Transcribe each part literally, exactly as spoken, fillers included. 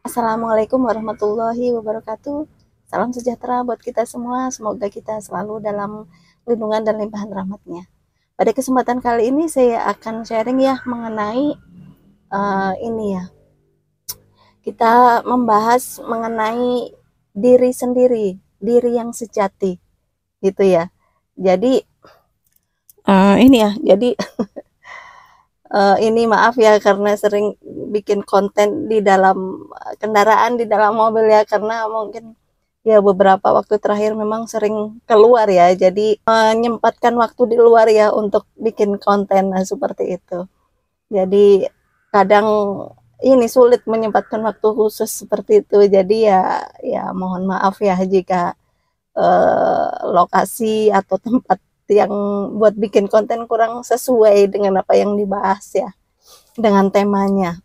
Assalamualaikum warahmatullahi wabarakatuh. Salam sejahtera buat kita semua. Semoga kita selalu dalam lindungan dan limpahan rahmatnya. Pada kesempatan kali ini saya akan sharing ya mengenai uh, ini ya. Kita membahas mengenai diri sendiri, diri yang sejati, gitu ya. Jadi uh, ini ya. Jadi uh, ini maaf ya karena sering bikin konten di dalam kendaraan, di dalam mobil ya, karena mungkin ya beberapa waktu terakhir memang sering keluar ya, jadi menyempatkan waktu di luar ya untuk bikin konten, nah seperti itu. Jadi kadang ini sulit menyempatkan waktu khusus seperti itu, jadi ya ya mohon maaf ya jika eh, lokasi atau tempat yang buat bikin konten kurang sesuai dengan apa yang dibahas ya, dengan temanya.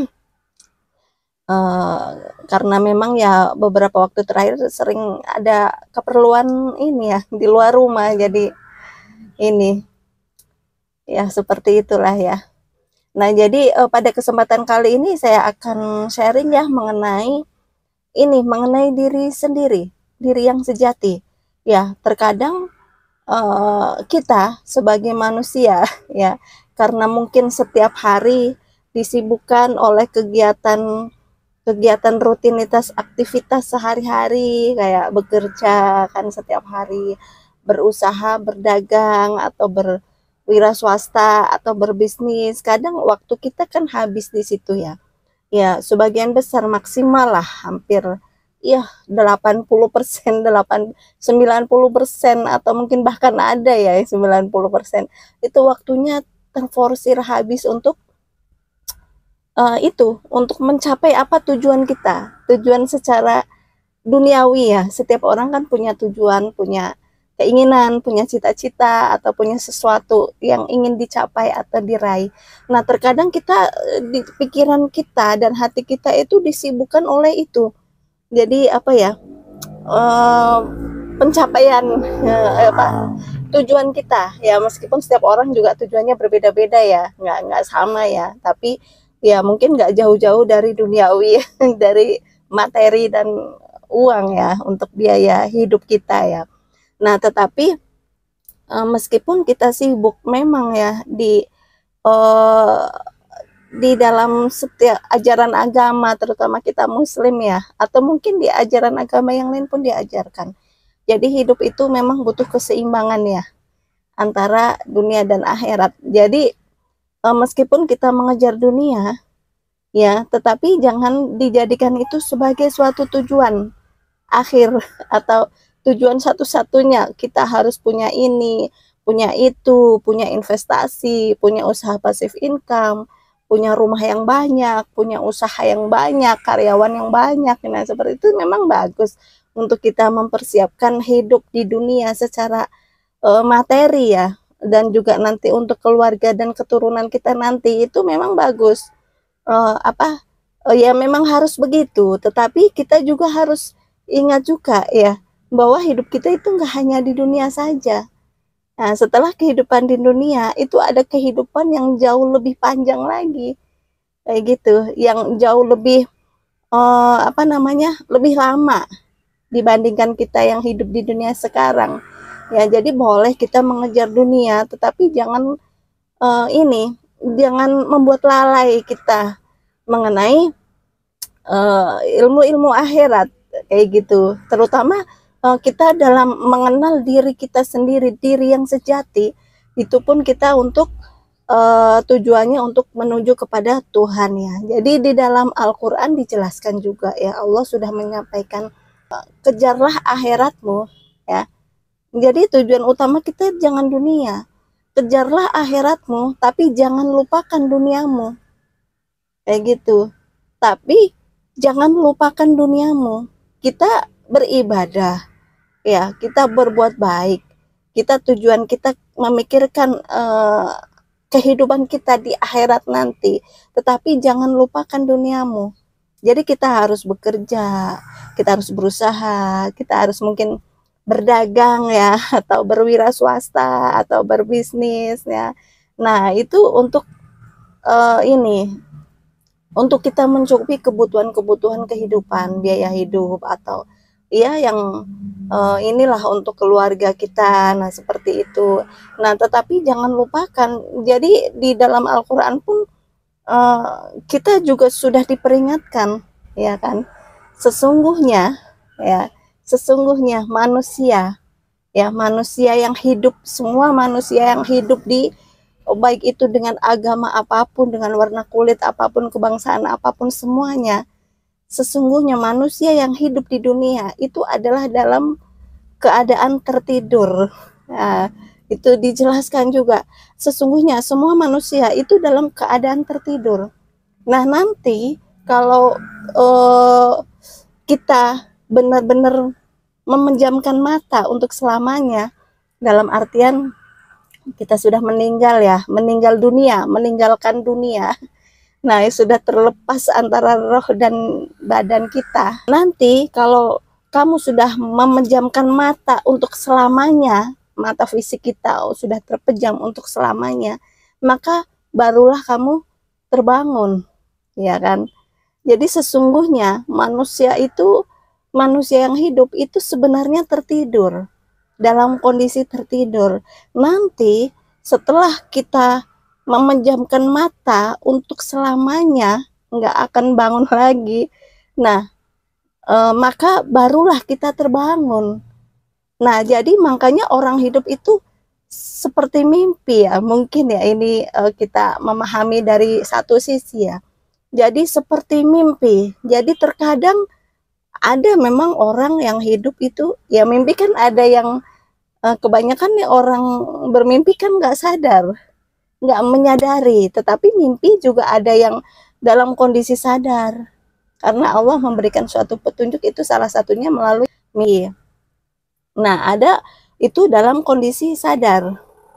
Uh, karena memang ya beberapa waktu terakhir sering ada keperluan ini ya di luar rumah, jadi ini ya seperti itulah ya. Nah jadi uh, pada kesempatan kali ini saya akan sharing ya mengenai ini, mengenai diri sendiri, diri yang sejati ya. Terkadang uh, kita sebagai manusia ya, karena mungkin setiap hari disibukkan oleh kegiatan kegiatan rutinitas aktivitas sehari-hari, kayak bekerja kan setiap hari, berusaha, berdagang atau berwira swasta atau berbisnis. Kadang waktu kita kan habis di situ ya. Ya, sebagian besar maksimal lah hampir ya delapan puluh persen, delapan sembilan puluh persen atau mungkin bahkan ada ya sembilan puluh persen. Itu waktunya terforsir habis untuk uh, itu, untuk mencapai apa tujuan kita, tujuan secara duniawi ya. Setiap orang kan punya tujuan, punya keinginan, punya cita-cita atau punya sesuatu yang ingin dicapai atau diraih. Nah terkadang kita di pikiran kita dan hati kita itu disibukkan oleh itu, jadi apa ya, uh, pencapaian uh, apa tujuan kita ya, meskipun setiap orang juga tujuannya berbeda-beda ya, nggak nggak sama ya, tapi ya mungkin nggak jauh-jauh dari duniawi dari materi dan uang ya untuk biaya hidup kita ya. Nah tetapi uh, meskipun kita sibuk memang ya di uh, di dalam setiap ajaran agama, terutama kita muslim ya, atau mungkin di ajaran agama yang lain pun diajarkan, jadi hidup itu memang butuh keseimbangan ya antara dunia dan akhirat. Jadi uh, meskipun kita mengejar dunia ya, tetapi jangan dijadikan itu sebagai suatu tujuan akhir atau tujuan satu-satunya. Kita harus punya ini, punya itu, punya investasi, punya usaha pasif income, punya rumah yang banyak, punya usaha yang banyak, karyawan yang banyak. Nah seperti itu memang bagus untuk kita mempersiapkan hidup di dunia secara uh, materi ya, dan juga nanti untuk keluarga dan keturunan kita nanti itu memang bagus. Uh, apa uh, ya memang harus begitu, tetapi kita juga harus ingat juga ya bahwa hidup kita itu nggak hanya di dunia saja. Nah setelah kehidupan di dunia itu ada kehidupan yang jauh lebih panjang lagi, kayak gitu, yang jauh lebih uh, apa namanya lebih lama dibandingkan kita yang hidup di dunia sekarang ya. Jadi boleh kita mengejar dunia, tetapi jangan uh, ini jangan membuat lalai kita mengenai uh, ilmu-ilmu akhirat kayak gitu. Terutama uh, kita dalam mengenal diri kita sendiri, diri yang sejati, itu pun kita untuk uh, tujuannya untuk menuju kepada Tuhan ya. Jadi di dalam Al-Quran dijelaskan juga ya, Allah sudah menyampaikan, kejarlah akhiratmu ya. Jadi tujuan utama kita jangan dunia, kejarlah akhiratmu, tapi jangan lupakan duniamu, kayak gitu. Tapi jangan lupakan duniamu, kita beribadah ya, kita berbuat baik, kita tujuan kita memikirkan uh, kehidupan kita di akhirat nanti, tetapi jangan lupakan duniamu. Jadi kita harus bekerja, kita harus berusaha, kita harus mungkin berdagang ya, atau berwira swasta atau berbisnis ya. Nah itu untuk uh, ini untuk kita mencukupi kebutuhan-kebutuhan kehidupan, biaya hidup, atau ya yang uh, inilah untuk keluarga kita. Nah, seperti itu. Nah, tetapi jangan lupakan, jadi di dalam Al-Qur'an pun uh, kita juga sudah diperingatkan, ya kan? Sesungguhnya ya, sesungguhnya manusia ya, manusia yang hidup, semua manusia yang hidup di baik itu dengan agama apapun, dengan warna kulit apapun, kebangsaan apapun, semuanya, sesungguhnya manusia yang hidup di dunia itu adalah dalam keadaan tertidur. Nah, itu dijelaskan juga, sesungguhnya semua manusia itu dalam keadaan tertidur. Nah, nanti kalau uh, kita benar-benar memejamkan mata untuk selamanya, dalam artian kita sudah meninggal ya, meninggal dunia, meninggalkan dunia. Nah, sudah terlepas antara roh dan badan kita. Nanti kalau kamu sudah memejamkan mata untuk selamanya, mata fisik kita sudah terpejam untuk selamanya, maka barulah kamu terbangun, ya kan? Jadi sesungguhnya manusia itu, manusia yang hidup itu sebenarnya tertidur, dalam kondisi tertidur. Nanti setelah kita memejamkan mata untuk selamanya, nggak akan bangun lagi. Nah, e, maka barulah kita terbangun. Nah, jadi makanya orang hidup itu seperti mimpi ya, mungkin ya ini e, kita memahami dari satu sisi ya. Jadi seperti mimpi. Jadi terkadang ada memang orang yang hidup itu, ya mimpi kan ada yang uh, kebanyakan nih orang bermimpi kan nggak sadar, nggak menyadari, tetapi mimpi juga ada yang dalam kondisi sadar. Karena Allah memberikan suatu petunjuk, itu salah satunya melalui mimpi. Nah, ada itu dalam kondisi sadar.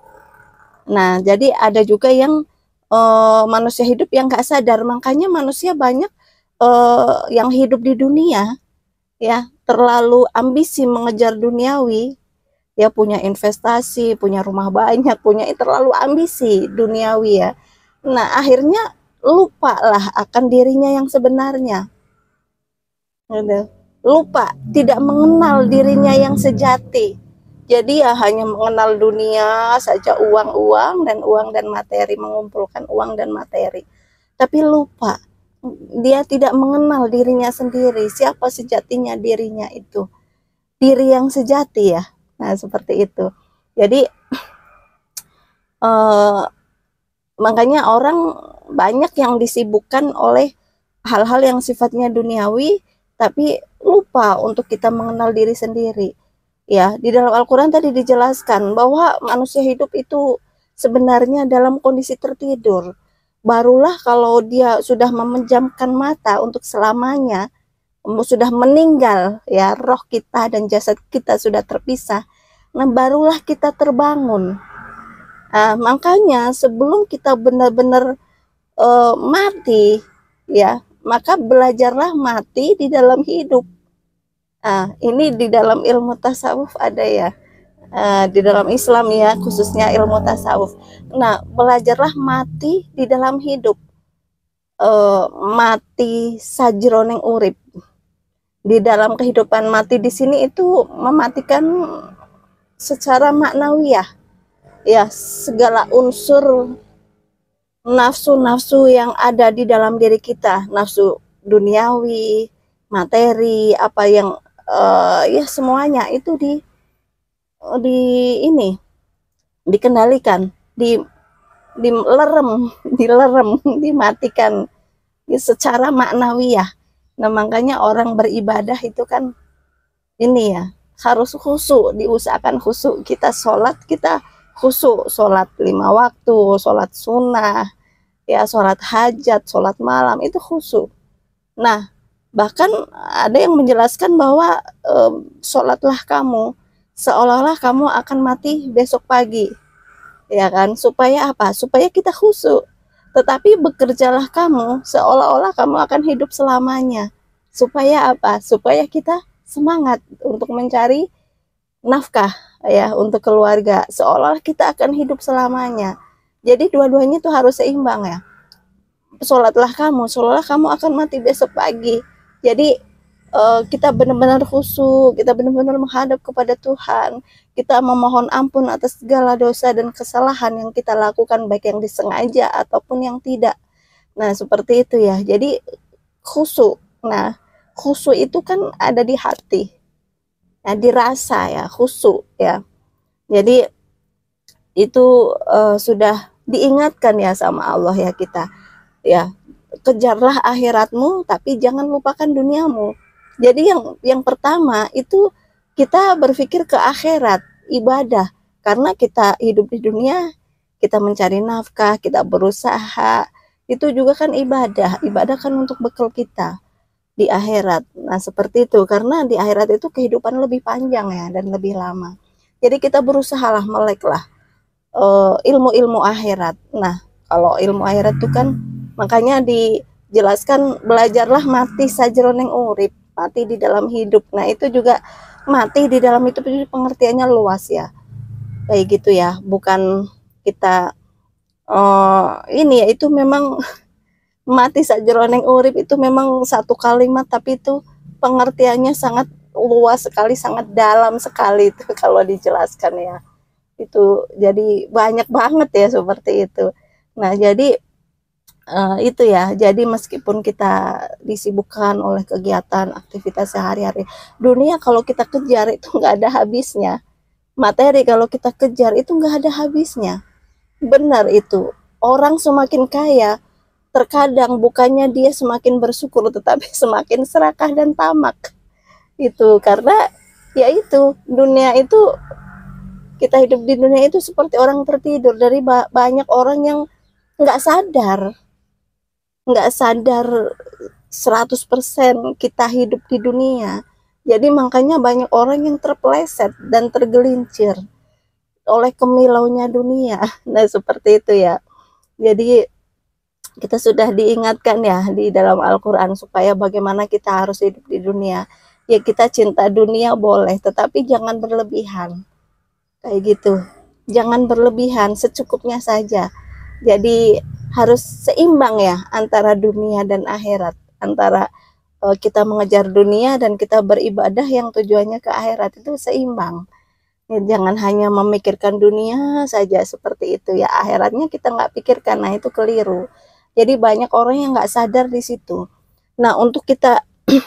Nah, jadi ada juga yang uh, manusia hidup yang nggak sadar, makanya manusia banyak uh, yang hidup di dunia ya terlalu ambisi mengejar duniawi, ya punya investasi, punya rumah banyak, punya terlalu ambisi duniawi ya. Nah, akhirnya lupa lah akan dirinya yang sebenarnya. Lupa, tidak mengenal dirinya yang sejati. Jadi ya hanya mengenal dunia saja, uang-uang dan uang dan materi, mengumpulkan uang dan materi. Tapi lupa, dia tidak mengenal dirinya sendiri, siapa sejatinya dirinya itu, diri yang sejati ya. Nah, seperti itu. Jadi eh, makanya orang banyak yang disibukkan oleh hal-hal yang sifatnya duniawi, tapi lupa untuk kita mengenal diri sendiri. Ya, di dalam Al-Qur'an tadi dijelaskan bahwa manusia hidup itu sebenarnya dalam kondisi tertidur. Barulah kalau dia sudah memejamkan mata untuk selamanya, sudah meninggal ya, roh kita dan jasad kita sudah terpisah, nah barulah kita terbangun. Nah, makanya sebelum kita benar-benar uh, mati ya, maka belajarlah mati di dalam hidup. Nah, ini di dalam ilmu tasawuf ada ya, uh, di dalam Islam ya, khususnya ilmu tasawuf. Nah, belajarlah mati di dalam hidup, uh, mati sajroning urip. Di dalam kehidupan, mati di sini itu mematikan secara maknawiyah ya, segala unsur nafsu-nafsu yang ada di dalam diri kita, nafsu duniawi, materi, apa yang uh, ya semuanya itu di di ini dikendalikan, di dilerem, dilerem, dimatikan ya, secara maknawiyah. Nah, makanya orang beribadah itu kan ini ya, harus khusyuk, diusahakan khusyuk. Kita sholat, kita khusyuk, sholat lima waktu, sholat sunnah, ya sholat hajat, sholat malam, itu khusyuk. Nah, bahkan ada yang menjelaskan bahwa e, sholatlah kamu seolah-olah kamu akan mati besok pagi, ya kan? Supaya apa? Supaya kita khusyuk. Tetapi bekerjalah kamu seolah-olah kamu akan hidup selamanya. Supaya apa? Supaya kita semangat untuk mencari nafkah ya untuk keluarga, seolah kita akan hidup selamanya. Jadi dua-duanya itu harus seimbang ya. sholatlah kamu, sholatlah kamu akan mati besok pagi. Jadi uh, kita benar-benar khusyuk, kita benar-benar menghadap kepada Tuhan, kita memohon ampun atas segala dosa dan kesalahan yang kita lakukan, baik yang disengaja ataupun yang tidak. Nah, seperti itu ya. Jadi khusyuk. Nah, khusyuk itu kan ada di hati. Nah, dirasa ya, khusyuk ya. Jadi itu uh, sudah diingatkan ya sama Allah ya kita. Ya, kejarlah akhiratmu tapi jangan lupakan duniamu. Jadi yang yang pertama itu kita berpikir ke akhirat, ibadah. Karena kita hidup di dunia, kita mencari nafkah, kita berusaha, itu juga kan ibadah. Ibadah kan untuk bekal kita di akhirat. Nah, seperti itu. Karena di akhirat itu kehidupan lebih panjang ya dan lebih lama. Jadi kita berusahalah meleklah uh, ilmu-ilmu akhirat. Nah, kalau ilmu akhirat itu kan makanya dijelaskan belajarlah mati sajroning urip, mati di dalam hidup. Nah, itu juga mati di dalam itu pengertiannya luas ya. Kayak gitu ya. Bukan kita uh, ini ya, itu memang mati sajroning urip itu memang satu kalimat, tapi itu pengertiannya sangat luas sekali, sangat dalam sekali itu kalau dijelaskan ya. Itu jadi banyak banget ya seperti itu. Nah, jadi uh, itu ya. Jadi meskipun kita disibukkan oleh kegiatan aktivitas sehari-hari, dunia kalau kita kejar itu nggak ada habisnya. Materi kalau kita kejar itu nggak ada habisnya. Benar itu. Orang semakin kaya, terkadang bukannya dia semakin bersyukur, tetapi semakin serakah dan tamak. Itu karena ya itu, dunia itu, kita hidup di dunia itu seperti orang tertidur. Dari ba banyak orang yang nggak sadar, nggak sadar seratus persen kita hidup di dunia. Jadi makanya banyak orang yang terpeleset dan tergelincir oleh kemilaunya dunia. Nah, seperti itu ya. Jadi kita sudah diingatkan ya di dalam Al-Quran supaya bagaimana kita harus hidup di dunia. Ya, kita cinta dunia boleh, tetapi jangan berlebihan. Kayak gitu. Jangan berlebihan, secukupnya saja. Jadi harus seimbang ya antara dunia dan akhirat. Antara uh, kita mengejar dunia dan kita beribadah yang tujuannya ke akhirat, itu seimbang. Ya, jangan hanya memikirkan dunia saja seperti itu ya, akhiratnya kita nggak pikirkan. Nah, itu keliru. Jadi banyak orang yang nggak sadar di situ. Nah, untuk kita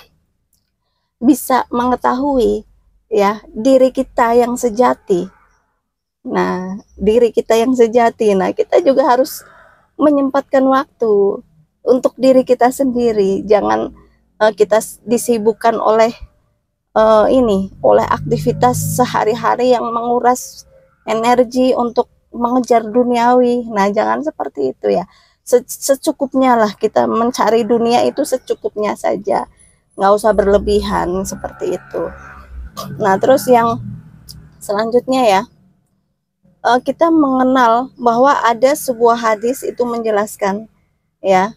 bisa mengetahui ya diri kita yang sejati. Nah, diri kita yang sejati. Nah, kita juga harus menyempatkan waktu untuk diri kita sendiri. Jangan uh, kita disibukkan oleh uh, ini, oleh aktivitas sehari-hari yang menguras energi untuk mengejar duniawi. Nah, jangan seperti itu ya. Secukupnya lah kita mencari dunia itu, secukupnya saja, nggak usah berlebihan seperti itu. Nah, terus yang selanjutnya ya, kita mengenal bahwa ada sebuah hadis itu menjelaskan ya,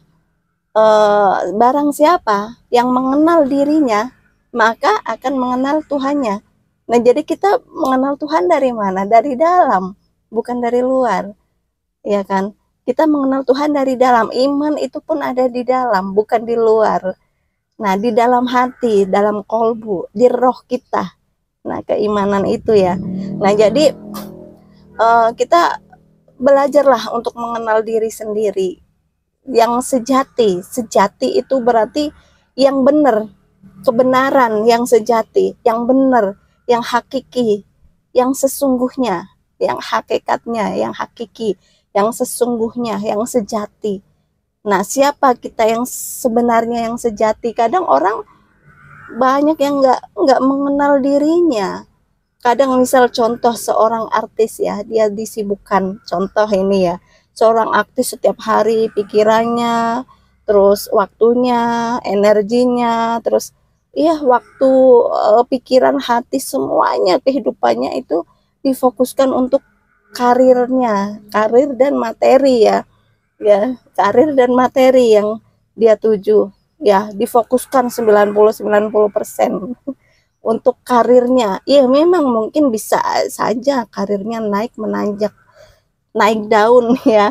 barang siapa yang mengenal dirinya maka akan mengenal Tuhannya. Nah, jadi kita mengenal Tuhan dari mana? Dari dalam, bukan dari luar, ya kan? Kita mengenal Tuhan dari dalam. Iman itu pun ada di dalam, bukan di luar. Nah, di dalam hati, dalam kolbu, di roh kita. Nah, keimanan itu ya. Nah, jadi uh, kita belajarlah untuk mengenal diri sendiri. Yang sejati. Sejati itu berarti yang benar. Kebenaran yang sejati. Yang benar. Yang hakiki. Yang sesungguhnya. Yang hakikatnya. Yang hakiki. Yang sesungguhnya, yang sejati. Nah, siapa kita yang sebenarnya yang sejati? Kadang orang banyak yang nggak nggak mengenal dirinya. Kadang misal contoh seorang artis ya, dia disibukkan. Contoh ini ya, seorang artis setiap hari pikirannya, terus waktunya, energinya, terus iya waktu, pikiran, hati, semuanya kehidupannya itu difokuskan untuk karirnya, karir dan materi ya, ya karir dan materi yang dia tuju, ya difokuskan sembilan puluh sampai sembilan puluh persen untuk karirnya. Ya memang mungkin bisa saja karirnya naik menanjak, naik daun ya,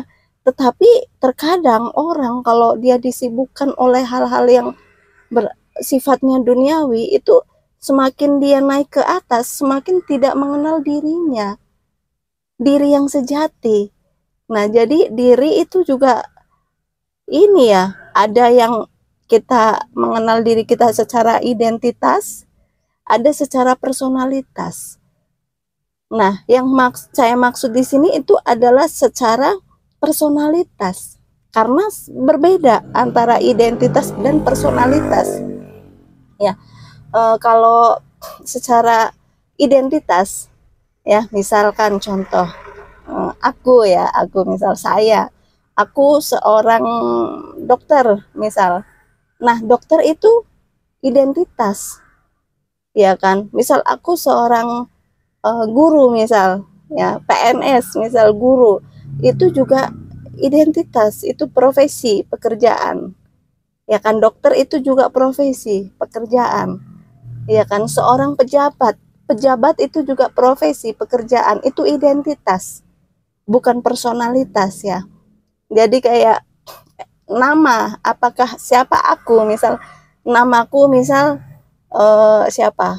Tetapi terkadang orang kalau dia disibukkan oleh hal-hal yang bersifatnya duniawi, itu semakin dia naik ke atas, semakin tidak mengenal dirinya, diri yang sejati. Nah, jadi diri itu juga ini ya, ada yang kita mengenal diri kita secara identitas, ada secara personalitas. Nah, yang maks saya maksud di sini itu adalah secara personalitas, karena berbeda antara identitas dan personalitas. Ya, e, kalau secara identitas, ya, misalkan contoh, e, aku ya, aku misal saya, aku seorang dokter, misal. Nah, dokter itu identitas, ya kan? Misal aku seorang uh, guru, misal, ya, P N S, misal guru, itu juga identitas, itu profesi, pekerjaan. Ya kan, dokter itu juga profesi, pekerjaan. Ya kan, seorang pejabat, pejabat itu juga profesi, pekerjaan, itu identitas, bukan personalitas ya. Jadi kayak nama, apakah siapa aku, misal namaku misal uh, siapa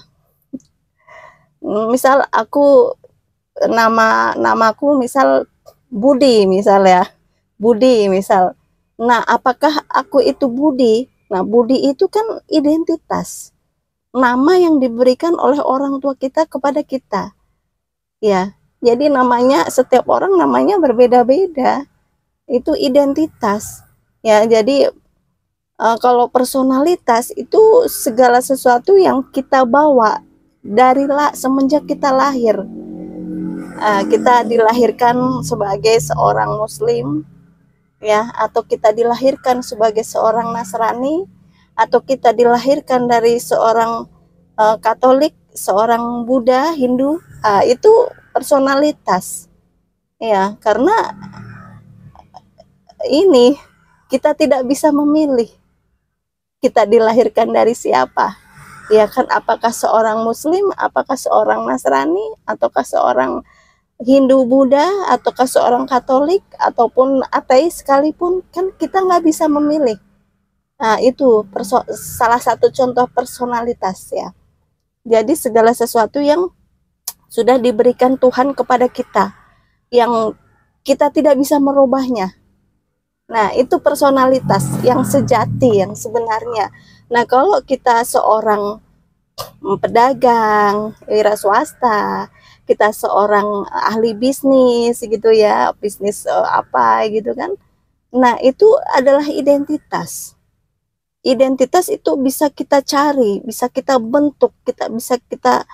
misal aku nama namaku misal Budi, misal ya, Budi misal. Nah, apakah aku itu Budi? Nah, Budi itu kan identitas, nama yang diberikan oleh orang tua kita kepada kita, ya. Jadi namanya, setiap orang namanya berbeda-beda, itu identitas, ya. Jadi uh, kalau personalitas itu segala sesuatu yang kita bawa dari lah semenjak kita lahir. Uh, kita dilahirkan sebagai seorang Muslim, ya, atau kita dilahirkan sebagai seorang Nasrani, atau kita dilahirkan dari seorang uh, Katolik, seorang Buddha, Hindu, uh, itu personalitas, ya, karena ini kita tidak bisa memilih kita dilahirkan dari siapa, ya kan? Apakah seorang Muslim, apakah seorang Nasrani, ataukah seorang Hindu, Buddha, ataukah seorang Katolik, ataupun ateis sekalipun, kan kita nggak bisa memilih. Nah, itu salah satu contoh personalitas ya. Jadi segala sesuatu yang sudah diberikan Tuhan kepada kita, yang kita tidak bisa merubahnya. Nah, itu personalitas yang sejati, yang sebenarnya. Nah, kalau kita seorang pedagang, wira swasta, kita seorang ahli bisnis gitu ya, bisnis uh, apa gitu kan. Nah, itu adalah identitas. Identitas itu bisa kita cari, bisa kita bentuk, kita bisa kita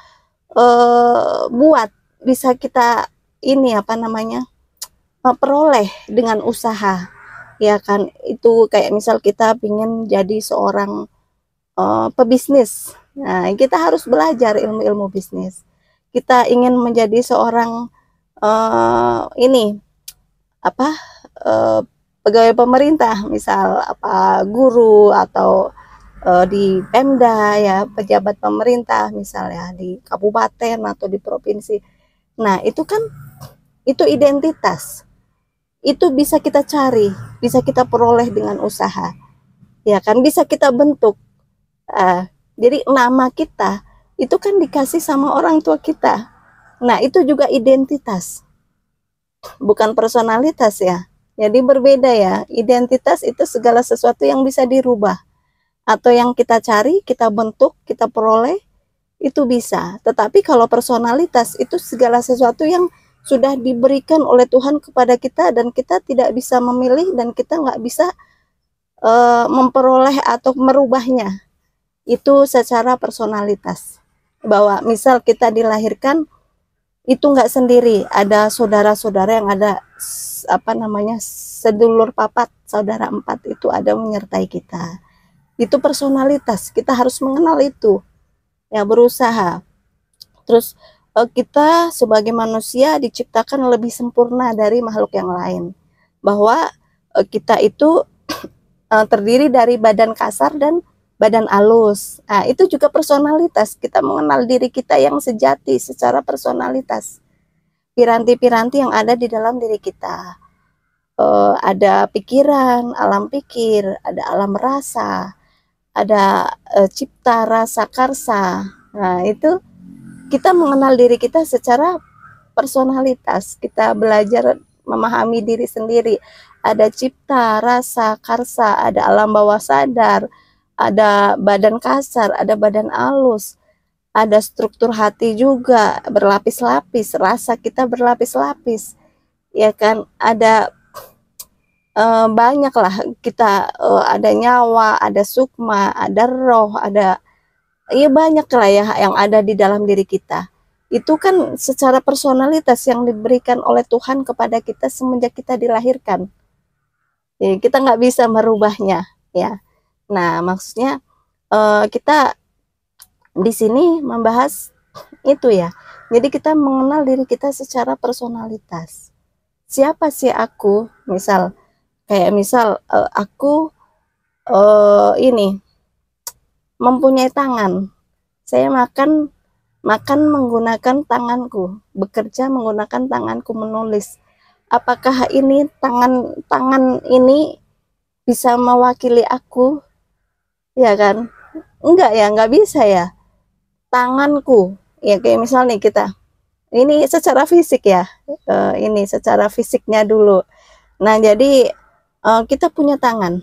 uh, buat, bisa kita ini apa namanya, peroleh dengan usaha, ya kan. Itu kayak misal kita ingin jadi seorang uh, pebisnis, nah kita harus belajar ilmu-ilmu bisnis. Kita ingin menjadi seorang uh, ini apa uh, pegawai pemerintah, misal apa guru, atau uh, di Pemda ya, pejabat pemerintah misalnya di kabupaten atau di provinsi. Nah, itu kan itu identitas. Itu bisa kita cari, bisa kita peroleh dengan usaha, ya kan, bisa kita bentuk. Uh, jadi nama kita itu kan dikasih sama orang tua kita. Nah, itu juga identitas, bukan personalitas ya. Jadi berbeda ya. Identitas itu segala sesuatu yang bisa dirubah, atau yang kita cari, kita bentuk, kita peroleh, itu bisa. Tetapi kalau personalitas itu segala sesuatu yang sudah diberikan oleh Tuhan kepada kita, dan kita tidak bisa memilih, dan kita nggak bisa uh, memperoleh atau merubahnya. Itu secara personalitas. Bahwa misal kita dilahirkan itu nggak sendiri, ada saudara-saudara yang ada apa namanya sedulur papat, saudara empat, itu ada menyertai kita. Itu personalitas, kita harus mengenal itu, ya, berusaha. Terus kita sebagai manusia diciptakan lebih sempurna dari makhluk yang lain, bahwa kita itu terdiri dari badan kasar dan badan halus. Nah, itu juga personalitas, kita mengenal diri kita yang sejati secara personalitas, piranti-piranti yang ada di dalam diri kita. uh, ada pikiran, alam pikir, ada alam rasa, ada uh, cipta, rasa, karsa. Nah, itu kita mengenal diri kita secara personalitas. Kita belajar memahami diri sendiri. Ada cipta, rasa, karsa, ada alam bawah sadar, ada badan kasar, ada badan halus, ada struktur hati juga berlapis-lapis, rasa kita berlapis-lapis, ya kan? Ada eh, banyak lah kita, eh, ada nyawa, ada sukma, ada roh, ada ya banyak lah ya yang ada di dalam diri kita. Itu kan secara personalitas yang diberikan oleh Tuhan kepada kita semenjak kita dilahirkan. Ya, kita nggak bisa merubahnya, ya. Nah, maksudnya eh, kita di sini membahas itu ya. Jadi kita mengenal diri kita secara personalitas. Siapa sih aku? Misal kayak misal uh, aku uh, ini mempunyai tangan. Saya makan makan menggunakan tanganku, bekerja menggunakan tanganku, menulis. Apakah ini tangan tangan ini bisa mewakili aku? Ya kan? Enggak ya, enggak bisa ya. Tanganku, ya kayak misal nih kita, ini secara fisik ya, uh, ini secara fisiknya dulu. Nah, jadi uh, kita punya tangan,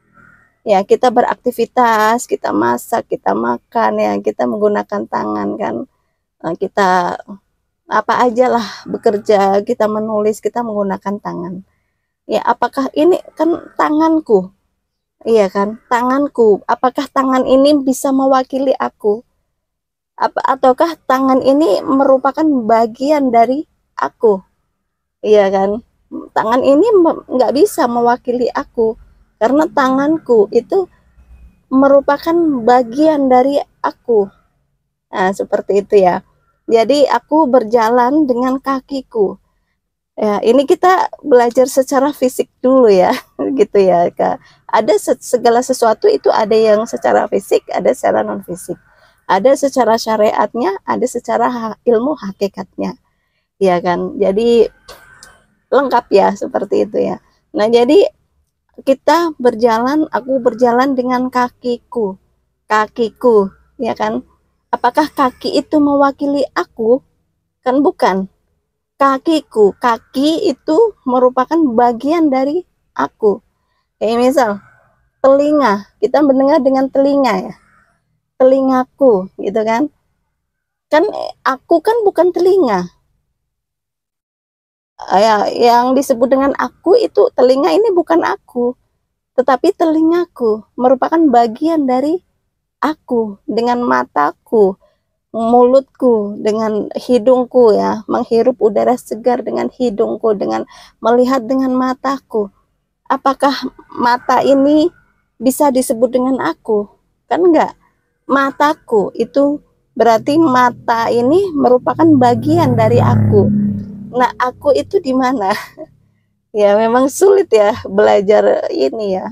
ya kita beraktivitas, kita masak, kita makan, ya kita menggunakan tangan kan, uh, kita apa aja lah bekerja, kita menulis, kita menggunakan tangan. Ya, apakah ini kan tanganku, iya kan, tanganku. Apakah tangan ini bisa mewakili aku? Apa ataukah tangan ini merupakan bagian dari aku, iya kan? Tangan ini nggak bisa mewakili aku karena tanganku itu merupakan bagian dari aku. Nah, seperti itu ya. Jadi aku berjalan dengan kakiku. Ya, ini kita belajar secara fisik dulu ya, gitu ya. Ada segala sesuatu itu ada yang secara fisik, ada secara non fisik. Ada secara syariatnya, ada secara ilmu hakikatnya, ya kan? Jadi lengkap ya seperti itu ya. Nah, jadi kita berjalan, aku berjalan dengan kakiku, kakiku, ya kan? Apakah kaki itu mewakili aku? Kan bukan. Kakiku, kaki itu merupakan bagian dari aku. Kayak misal telinga, kita mendengar dengan telinga ya. Telingaku, gitu kan? Kan aku kan bukan telinga. Ya, yang disebut dengan aku itu telinga ini bukan aku, tetapi telingaku merupakan bagian dari aku, dengan mataku, mulutku, dengan hidungku ya, menghirup udara segar dengan hidungku, dengan melihat dengan mataku. Apakah mata ini bisa disebut dengan aku? Kan enggak. Mataku itu berarti mata ini merupakan bagian dari aku. Nah, aku itu di mana? Ya, memang sulit ya belajar ini ya.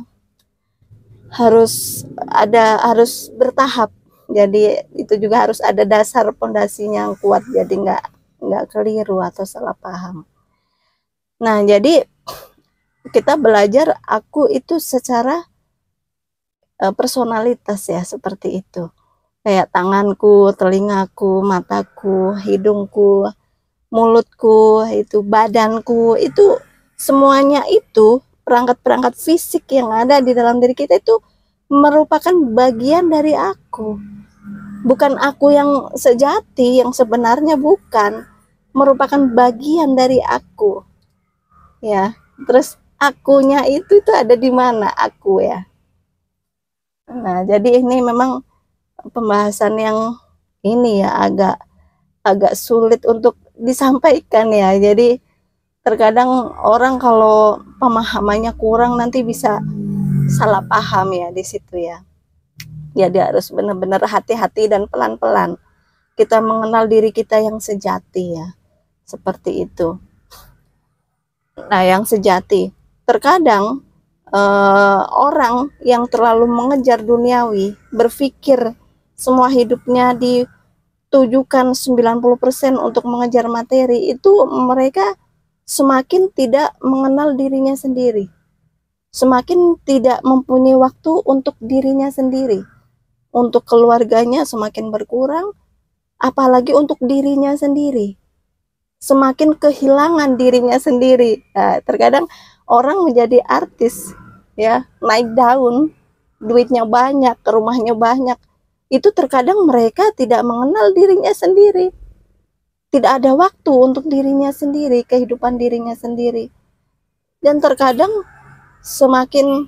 Harus ada harus bertahap. Jadi itu juga harus ada dasar pondasinya yang kuat. Jadi nggak nggak keliru atau salah paham. Nah, jadi kita belajar aku itu secara personalitas ya, seperti itu. Kayak tanganku, telingaku, mataku, hidungku, mulutku, itu badanku, itu semuanya itu perangkat-perangkat fisik yang ada di dalam diri kita itu merupakan bagian dari aku. Bukan aku yang sejati, yang sebenarnya bukan, merupakan bagian dari aku. Ya, terus akunya itu itu ada di mana aku ya? Nah, jadi ini memang pembahasan yang ini ya agak agak sulit untuk disampaikan ya. Jadi terkadang orang kalau pemahamannya kurang nanti bisa salah paham ya di situ ya. Jadi harus benar-benar hati-hati dan pelan-pelan kita mengenal diri kita yang sejati ya. Seperti itu. Nah, yang sejati. Terkadang Uh, orang yang terlalu mengejar duniawi, berpikir semua hidupnya ditujukan sembilan puluh persen untuk mengejar materi, itu mereka semakin tidak mengenal dirinya sendiri, semakin tidak mempunyai waktu untuk dirinya sendiri, untuk keluarganya semakin berkurang, apalagi untuk dirinya sendiri, semakin kehilangan dirinya sendiri. Nah, terkadang orang menjadi artis, ya, naik daun, duitnya banyak, rumahnya banyak, itu terkadang mereka tidak mengenal dirinya sendiri, tidak ada waktu untuk dirinya sendiri, kehidupan dirinya sendiri. Dan terkadang semakin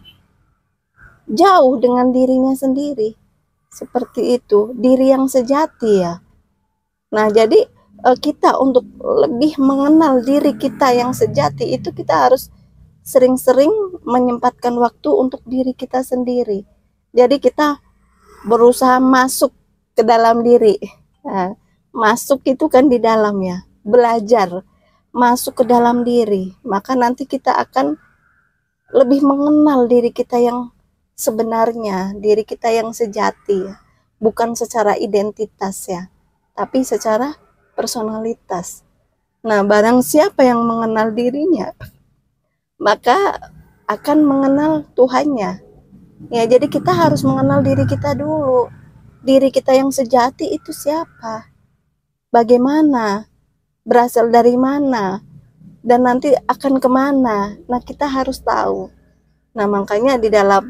jauh dengan dirinya sendiri, seperti itu, diri yang sejati ya. Nah, jadi kita untuk lebih mengenal diri kita yang sejati itu, kita harus sering-sering menyempatkan waktu untuk diri kita sendiri. Jadi kita berusaha masuk ke dalam diri. Nah, masuk itu kan di dalam ya, belajar masuk ke dalam diri, maka nanti kita akan lebih mengenal diri kita yang sebenarnya, diri kita yang sejati ya. Bukan secara identitas ya, tapi secara personalitas. Nah, barang siapa yang mengenal dirinya, maka akan mengenal Tuhannya. Ya, jadi kita harus mengenal diri kita dulu. Diri kita yang sejati itu siapa? Bagaimana? Berasal dari mana? Dan nanti akan kemana? Nah, kita harus tahu. Nah, makanya di dalam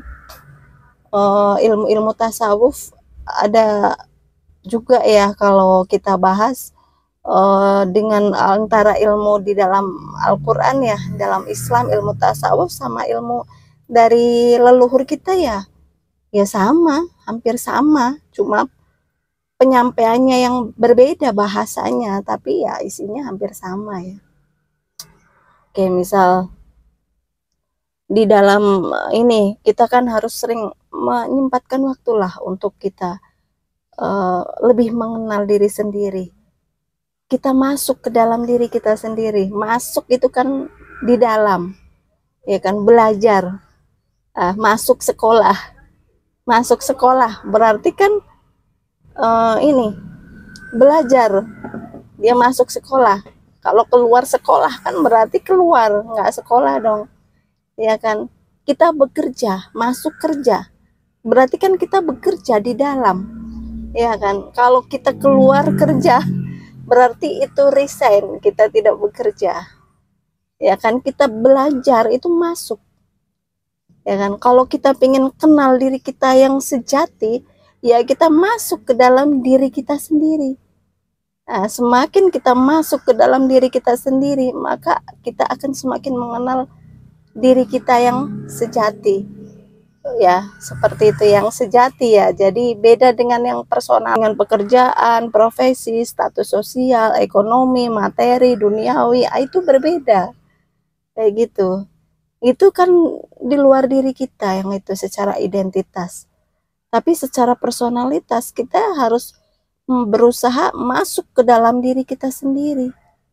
uh, ilmu-ilmu tasawuf ada juga ya, kalau kita bahas uh, dengan antara ilmu di dalam Al-Quran ya, dalam Islam ilmu tasawuf sama ilmu dari leluhur kita ya, ya sama, hampir sama, cuma penyampaiannya yang berbeda bahasanya, tapi ya isinya hampir sama ya. Kayak misal di dalam ini kita kan harus sering menyempatkan waktulah untuk kita uh, lebih mengenal diri sendiri. Kita masuk ke dalam diri kita sendiri, masuk itu kan di dalam, ya kan, belajar, uh, masuk sekolah, masuk sekolah berarti kan uh, ini belajar, dia masuk sekolah. Kalau keluar sekolah kan berarti keluar, nggak sekolah dong, ya kan. Kita bekerja, masuk kerja, berarti kan kita bekerja di dalam, ya kan. Kalau kita keluar kerja berarti itu resign, kita tidak bekerja, ya kan. Kita belajar itu masuk, ya kan. Kalau kita pengen kenal diri kita yang sejati, ya kita masuk ke dalam diri kita sendiri. Nah, semakin kita masuk ke dalam diri kita sendiri, maka kita akan semakin mengenal diri kita yang sejati. Ya, seperti itu, yang sejati ya. Jadi beda dengan yang personal, dengan pekerjaan, profesi, status sosial, ekonomi, materi, duniawi, itu berbeda. Kayak gitu. Itu kan di luar diri kita yang itu secara identitas. Tapi secara personalitas kita harus berusaha masuk ke dalam diri kita sendiri.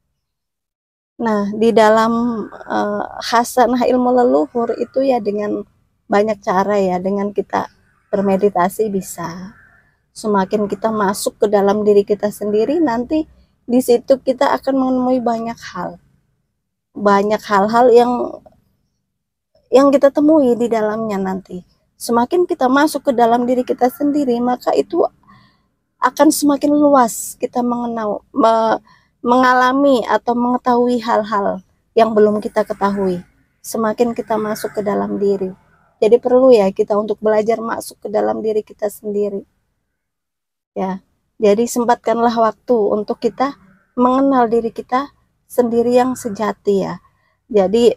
Nah, di dalam uh, hasanah ilmu leluhur itu ya dengan banyak cara ya, dengan kita bermeditasi bisa. Semakin kita masuk ke dalam diri kita sendiri, nanti di situ kita akan menemui banyak hal. Banyak hal-hal yang yang kita temui di dalamnya nanti. Semakin kita masuk ke dalam diri kita sendiri, maka itu akan semakin luas kita mengenal, me, mengalami atau mengetahui hal-hal yang belum kita ketahui. Semakin kita masuk ke dalam diri. Jadi perlu ya kita untuk belajar masuk ke dalam diri kita sendiri. Ya, jadi sempatkanlah waktu untuk kita mengenal diri kita sendiri yang sejati ya. Jadi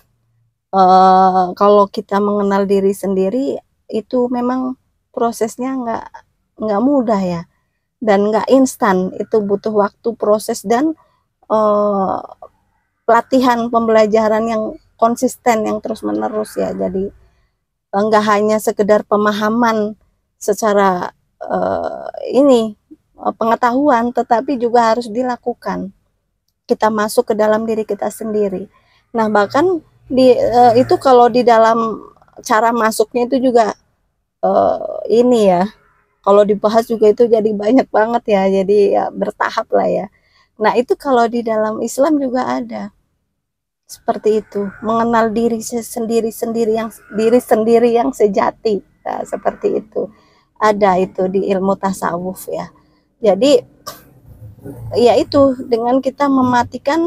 eh, kalau kita mengenal diri sendiri itu memang prosesnya nggak nggak mudah ya, dan nggak instan, itu butuh waktu, proses, dan uh, pelatihan pembelajaran yang konsisten, yang terus menerus ya. Jadi nggak hanya sekedar pemahaman secara uh, ini pengetahuan, tetapi juga harus dilakukan, kita masuk ke dalam diri kita sendiri. Nah, bahkan di uh, itu kalau di dalam cara masuknya itu juga uh, ini ya, kalau dibahas juga itu jadi banyak banget ya, jadi ya bertahap lah ya. Nah, itu kalau di dalam Islam juga ada. Seperti itu, mengenal diri sendiri-sendiri yang diri sendiri yang sejati. Nah, seperti itu. Ada itu di ilmu tasawuf ya. Jadi ya itu, dengan kita mematikan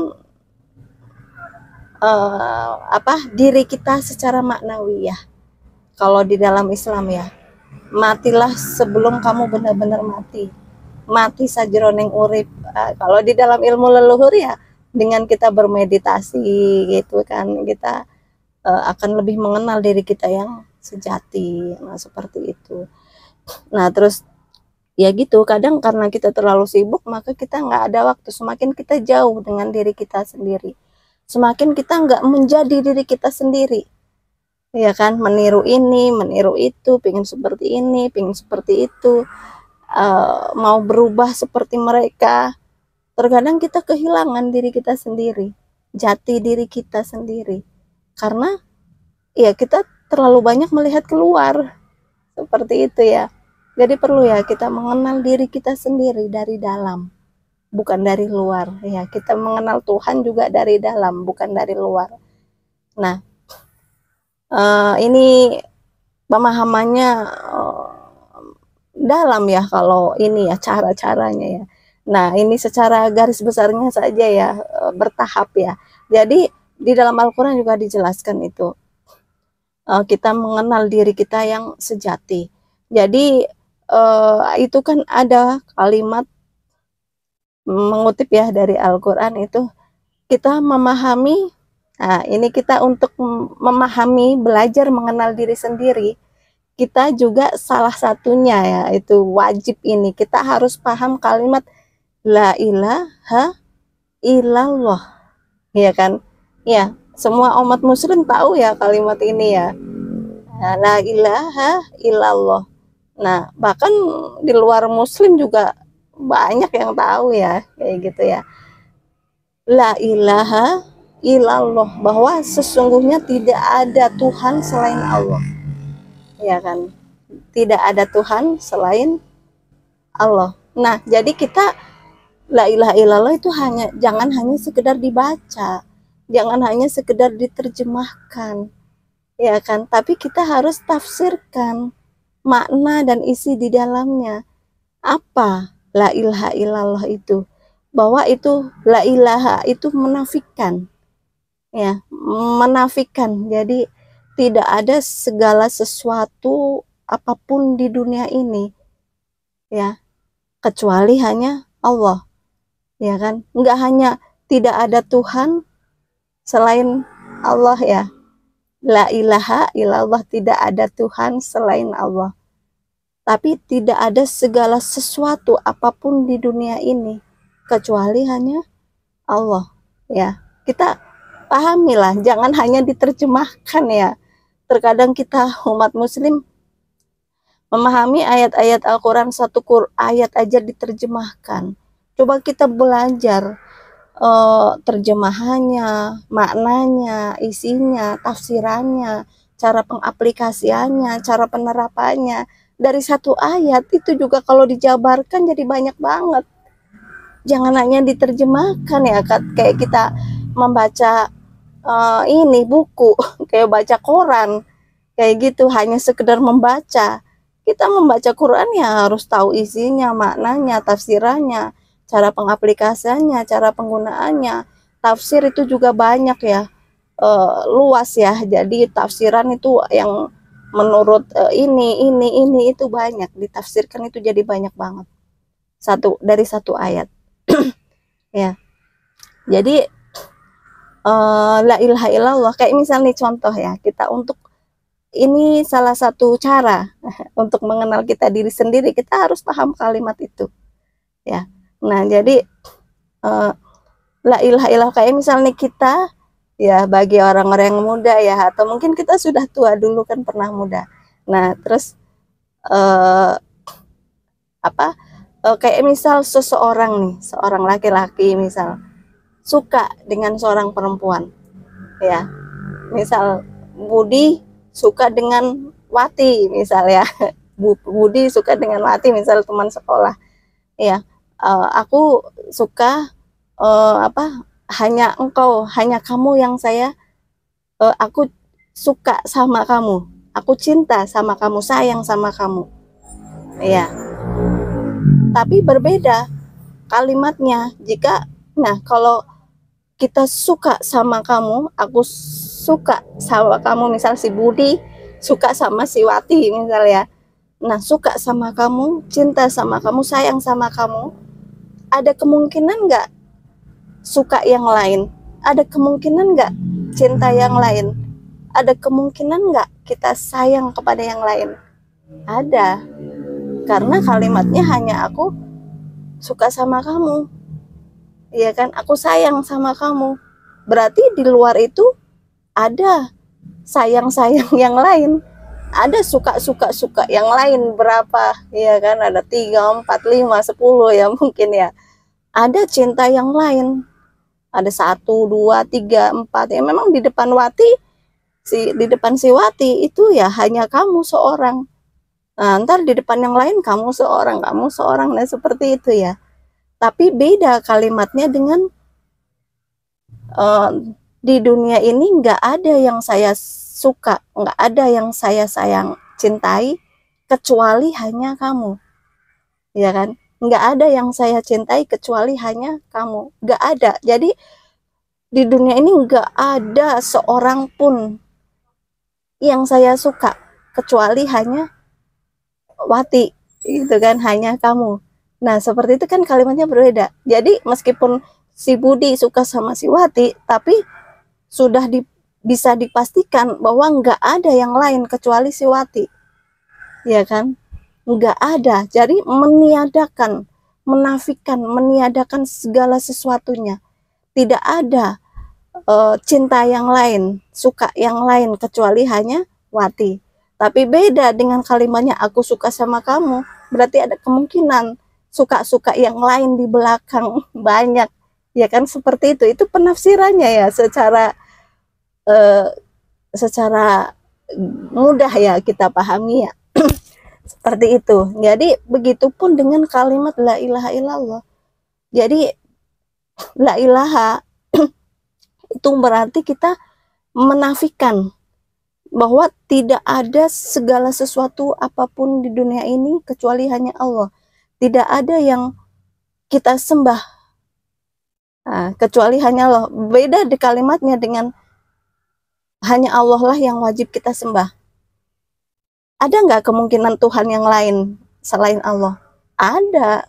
uh, apa diri kita secara maknawi ya. Kalau di dalam Islam ya, matilah sebelum kamu benar-benar mati. Mati sajroneng urip. Uh, kalau di dalam ilmu leluhur ya, dengan kita bermeditasi gitu kan, kita uh, akan lebih mengenal diri kita yang sejati. Nah, seperti itu. Nah, terus ya gitu, kadang karena kita terlalu sibuk, maka kita nggak ada waktu. Semakin kita jauh dengan diri kita sendiri, semakin kita nggak menjadi diri kita sendiri. Ya kan, meniru ini, meniru itu, pingin seperti ini, pingin seperti itu, uh, mau berubah seperti mereka. Terkadang kita kehilangan diri kita sendiri, jati diri kita sendiri, karena ya kita terlalu banyak melihat keluar, seperti itu ya. Jadi perlu ya kita mengenal diri kita sendiri dari dalam, bukan dari luar ya. Kita mengenal Tuhan juga dari dalam, bukan dari luar. Nah, uh, ini pemahamannya uh, dalam ya kalau ini ya cara-caranya ya. Nah, ini secara garis besarnya saja ya, bertahap ya. Jadi di dalam Al-Quran juga dijelaskan itu, kita mengenal diri kita yang sejati. Jadi itu kan ada kalimat mengutip ya dari Al-Quran itu, kita memahami, nah ini kita untuk memahami, belajar mengenal diri sendiri, kita juga salah satunya ya, itu wajib ini, kita harus paham kalimat la ilaha illallah, ya kan? Ya, semua umat muslim tahu ya kalimat ini ya. Nah, la ilaha illallah. Nah, bahkan di luar muslim juga banyak yang tahu ya, kayak gitu ya. La ilaha illallah, bahwa sesungguhnya tidak ada Tuhan selain Allah. Ya kan? Tidak ada Tuhan selain Allah. Nah, jadi kita la ilaha illallah itu hanya, jangan hanya sekedar dibaca, jangan hanya sekedar diterjemahkan, ya kan? Tapi kita harus tafsirkan makna dan isi di dalamnya. Apa la ilaha illallah itu? Bahwa itu la ilaha itu menafikan, ya, menafikan. Jadi tidak ada segala sesuatu apapun di dunia ini, ya, kecuali hanya Allah. Ya kan, nggak hanya tidak ada Tuhan selain Allah ya, la ilaha illallah, tidak ada Tuhan selain Allah, tapi tidak ada segala sesuatu apapun di dunia ini kecuali hanya Allah ya. Kita pahamilah, jangan hanya diterjemahkan ya. Terkadang kita umat muslim memahami ayat-ayat Al-Quran, satu ayat aja diterjemahkan. Coba kita belajar uh, terjemahannya, maknanya, isinya, tafsirannya, cara pengaplikasiannya, cara penerapannya. Dari satu ayat itu juga kalau dijabarkan jadi banyak banget. Jangan hanya diterjemahkan ya, kayak kita membaca uh, ini buku, kayak baca koran, kayak gitu, hanya sekedar membaca. Kita membaca Quran ya harus tahu isinya, maknanya, tafsirannya, cara pengaplikasiannya, cara penggunaannya. Tafsir itu juga banyak ya, e, luas ya. Jadi tafsiran itu yang menurut e, ini, ini, ini itu banyak. Ditafsirkan itu jadi banyak banget. Satu dari satu ayat. Ya. Jadi e, la ilaha illallah, kayak misalnya contoh ya, kita untuk ini salah satu cara untuk mengenal kita diri sendiri, kita harus paham kalimat itu. Ya. Nah, jadi uh, la ilaha illallah, kayak misalnya kita ya, bagi orang-orang yang muda ya, atau mungkin kita sudah tua dulu kan pernah muda. Nah, terus uh, apa? Uh, kayak misal seseorang nih, seorang laki-laki misal suka dengan seorang perempuan. Ya. Misal Budi suka dengan Wati misal ya. Budi suka dengan Wati misal teman sekolah. Ya. Uh, aku suka uh, apa hanya engkau, hanya kamu yang saya, uh, aku suka sama kamu, aku cinta sama kamu, sayang sama kamu. Ya, tapi berbeda kalimatnya. Jika, nah kalau kita suka sama kamu, aku suka sama kamu, misal si Budi suka sama si Wati misal ya. Nah, suka sama kamu, cinta sama kamu, sayang sama kamu, ada kemungkinan nggak suka yang lain? Ada kemungkinan nggak cinta yang lain? Ada kemungkinan nggak kita sayang kepada yang lain? Ada, karena kalimatnya hanya aku suka sama kamu, iya kan? Aku sayang sama kamu. Berarti di luar itu ada sayang-sayang yang lain, ada suka-suka-suka yang lain berapa, ya kan? Ada tiga, empat, lima, sepuluh ya mungkin ya. Ada cinta yang lain, ada satu, dua, tiga, empat. Ya memang di depan Wati, si di depan si Wati itu ya hanya kamu seorang. Nah, ntar di depan yang lain kamu seorang, kamu seorang. Nah seperti itu ya. Tapi beda kalimatnya dengan uh, di dunia ini nggak ada yang saya suka, nggak ada yang saya sayang, cintai, kecuali hanya kamu, ya kan? Nggak ada yang saya cintai kecuali hanya kamu, nggak ada. Jadi di dunia ini nggak ada seorang pun yang saya suka kecuali hanya Wati, itu kan, hanya kamu. Nah seperti itu kan kalimatnya berbeda. Jadi meskipun si Budi suka sama si Wati, tapi sudah di, bisa dipastikan bahwa nggak ada yang lain kecuali si Wati, ya kan? Nggak ada. Jadi meniadakan, menafikan, meniadakan segala sesuatunya. Tidak ada uh, cinta yang lain, suka yang lain kecuali hanya Wati. Tapi beda dengan kalimatnya aku suka sama kamu, berarti ada kemungkinan suka-suka yang lain di belakang banyak, ya kan? Seperti itu. Itu penafsirannya ya, secara Uh, secara mudah ya kita pahami ya. Seperti itu. Jadi begitupun dengan kalimat la ilaha illallah. Jadi la ilaha itu berarti kita menafikan bahwa tidak ada segala sesuatu apapun di dunia ini kecuali hanya Allah. Tidak ada yang kita sembah nah, kecuali hanya Allah. Beda di kalimatnya dengan hanya Allah lah yang wajib kita sembah. Ada nggak kemungkinan Tuhan yang lain selain Allah? Ada.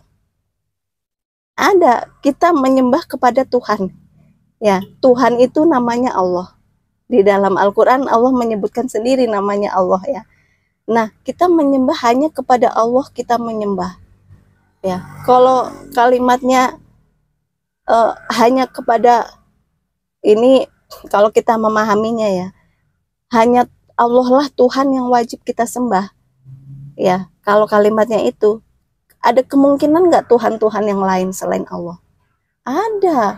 Ada. Kita menyembah kepada Tuhan. Ya, Tuhan itu namanya Allah. Di dalam Al-Quran Allah menyebutkan sendiri namanya Allah ya. Nah, kita menyembah hanya kepada Allah, kita menyembah. Ya, kalau kalimatnya uh, hanya kepada ini, kalau kita memahaminya ya, hanya Allah lah Tuhan yang wajib kita sembah. Ya, kalau kalimatnya itu, ada kemungkinan nggak Tuhan-Tuhan yang lain selain Allah? Ada.